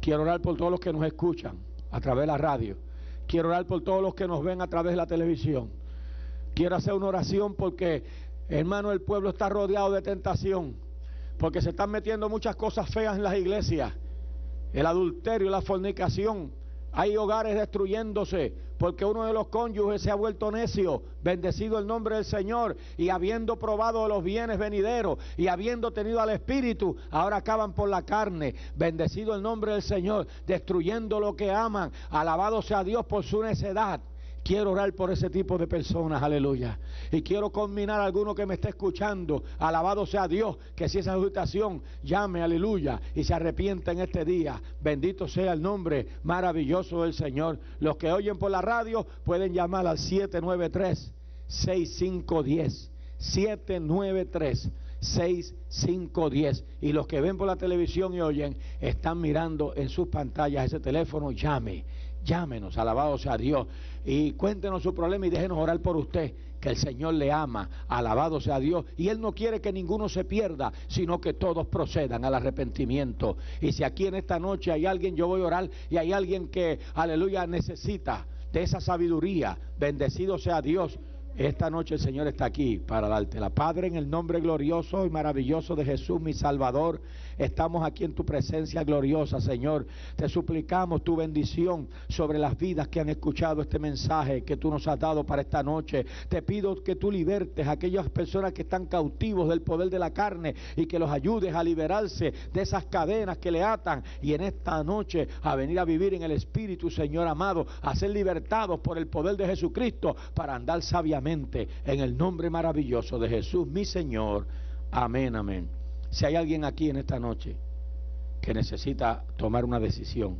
Quiero orar por todos los que nos escuchan a través de la radio. Quiero orar por todos los que nos ven a través de la televisión. Quiero hacer una oración porque, hermano, el pueblo está rodeado de tentación, porque se están metiendo muchas cosas feas en las iglesias. El adulterio, la fornicación, hay hogares destruyéndose porque uno de los cónyuges se ha vuelto necio. Bendecido el nombre del Señor. Y habiendo probado los bienes venideros y habiendo tenido al Espíritu, ahora acaban por la carne. Bendecido el nombre del Señor, destruyendo lo que aman. Alabado sea Dios por su necedad. Quiero orar por ese tipo de personas, aleluya. Y quiero combinar a alguno que me esté escuchando, alabado sea Dios, que si esa situación llame, aleluya, y se arrepienta en este día. Bendito sea el nombre maravilloso del Señor. Los que oyen por la radio pueden llamar al siete nueve tres, seis cinco uno cero, siete nueve tres, seis cinco uno cero. Y los que ven por la televisión y oyen, están mirando en sus pantallas ese teléfono. Llame, llámenos, alabado sea Dios, y cuéntenos su problema y déjenos orar por usted, que el Señor le ama, alabado sea Dios, y Él no quiere que ninguno se pierda, sino que todos procedan al arrepentimiento. Y si aquí en esta noche hay alguien, yo voy a orar, y hay alguien que, aleluya, necesita de esa sabiduría, bendecido sea Dios. Esta noche el Señor está aquí para dártela. Padre, en el nombre glorioso y maravilloso de Jesús, mi Salvador, estamos aquí en tu presencia gloriosa, Señor. Te suplicamos tu bendición sobre las vidas que han escuchado este mensaje que tú nos has dado para esta noche. Te pido que tú libertes a aquellas personas que están cautivos del poder de la carne y que los ayudes a liberarse de esas cadenas que le atan, y en esta noche a venir a vivir en el Espíritu, Señor amado, a ser libertados por el poder de Jesucristo para andar sabiamente en el nombre maravilloso de Jesús, mi Señor. Amén, amén. Si hay alguien aquí en esta noche que necesita tomar una decisión,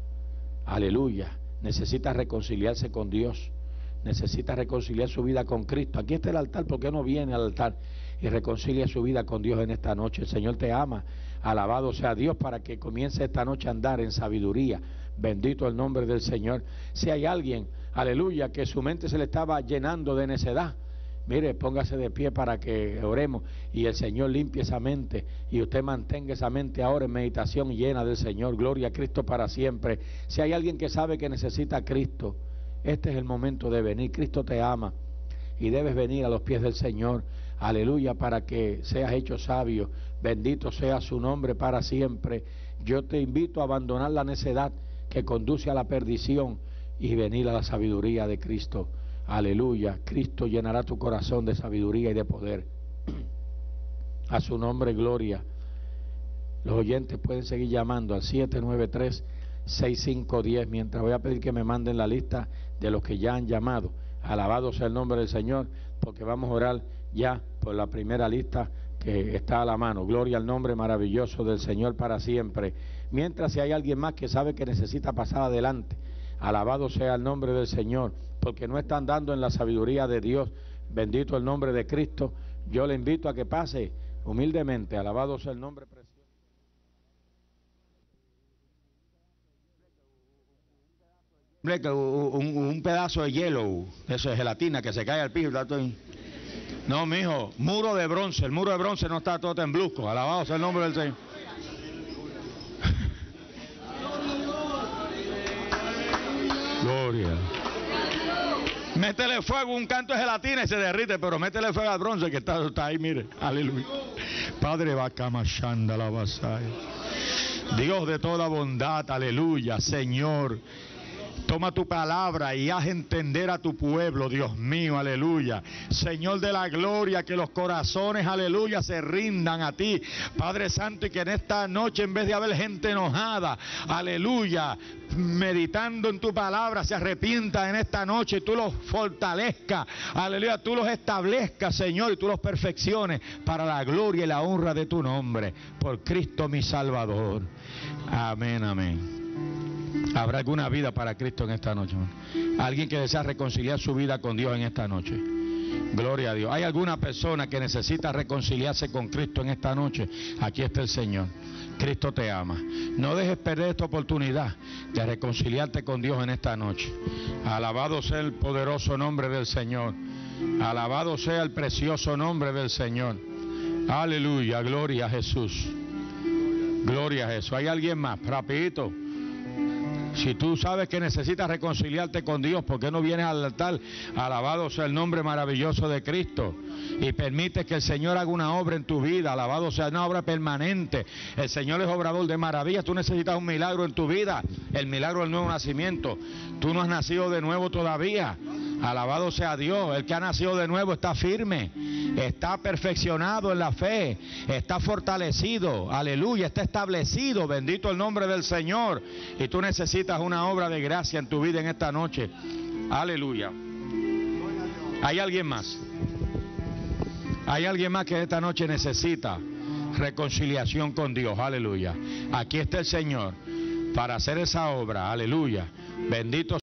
aleluya, necesita reconciliarse con Dios, necesita reconciliar su vida con Cristo, aquí está el altar. ¿Por qué no viene al altar y reconcilia su vida con Dios en esta noche? El Señor te ama, alabado sea Dios, para que comience esta noche a andar en sabiduría. Bendito el nombre del Señor. Si hay alguien, aleluya, que su mente se le estaba llenando de necedad, mire, póngase de pie para que oremos y el Señor limpie esa mente, y usted mantenga esa mente ahora en meditación llena del Señor. Gloria a Cristo para siempre. Si hay alguien que sabe que necesita a Cristo, este es el momento de venir. Cristo te ama y debes venir a los pies del Señor, aleluya, para que seas hecho sabio. Bendito sea su nombre para siempre. Yo te invito a abandonar la necedad que conduce a la perdición y venir a la sabiduría de Cristo. Aleluya. Cristo llenará tu corazón de sabiduría y de poder. A su nombre, gloria. Los oyentes pueden seguir llamando al siete nueve tres, seis cinco uno cero, mientras voy a pedir que me manden la lista de los que ya han llamado. Alabado sea el nombre del Señor, porque vamos a orar ya por la primera lista que está a la mano. Gloria al nombre maravilloso del Señor para siempre. Mientras, si hay alguien más que sabe que necesita pasar adelante, alabado sea el nombre del Señor, porque no están dando en la sabiduría de Dios. Bendito el nombre de Cristo. Yo le invito a que pase humildemente. Alabado sea el nombre precioso. Un, un pedazo de hielo, eso es gelatina que se cae al piso. No, mijo, muro de bronce. El muro de bronce no está todo temblusco. Alabado sea el nombre del Señor. Gloria. Métele fuego un canto de gelatina y se derrite, pero métele fuego al bronce que está, está ahí, mire. Aleluya. Padre Bacamashanda la Basaya. Dios de toda bondad, aleluya, Señor. Toma tu palabra y haz entender a tu pueblo, Dios mío, aleluya. Señor de la gloria, que los corazones, aleluya, se rindan a ti, Padre Santo, y que en esta noche, en vez de haber gente enojada, aleluya, meditando en tu palabra, se arrepienta en esta noche y tú los fortalezcas, aleluya, tú los establezcas, Señor, y tú los perfecciones para la gloria y la honra de tu nombre, por Cristo mi Salvador. Amén, amén. ¿Habrá alguna vida para Cristo en esta noche? Alguien que desea reconciliar su vida con Dios en esta noche. Gloria a Dios. ¿Hay alguna persona que necesita reconciliarse con Cristo en esta noche? Aquí está el Señor. Cristo te ama. No dejes perder esta oportunidad de reconciliarte con Dios en esta noche. Alabado sea el poderoso nombre del Señor. Alabado sea el precioso nombre del Señor. Aleluya. Gloria a Jesús. Gloria a Jesús. ¿Hay alguien más? Rapidito. Si tú sabes que necesitas reconciliarte con Dios, ¿por qué no vienes al altar? Alabado sea el nombre maravilloso de Cristo. Y permite que el Señor haga una obra en tu vida. Alabado sea, una obra permanente. El Señor es obrador de maravillas. Tú necesitas un milagro en tu vida. El milagro del nuevo nacimiento. Tú no has nacido de nuevo todavía. Alabado sea Dios. El que ha nacido de nuevo está firme. Está perfeccionado en la fe. Está fortalecido. Aleluya. Está establecido. Bendito el nombre del Señor. Y tú necesitas una obra de gracia en tu vida en esta noche. Aleluya. ¿Hay alguien más? Hay alguien más que esta noche necesita reconciliación con Dios. Aleluya. Aquí está el Señor para hacer esa obra. Aleluya. Bendito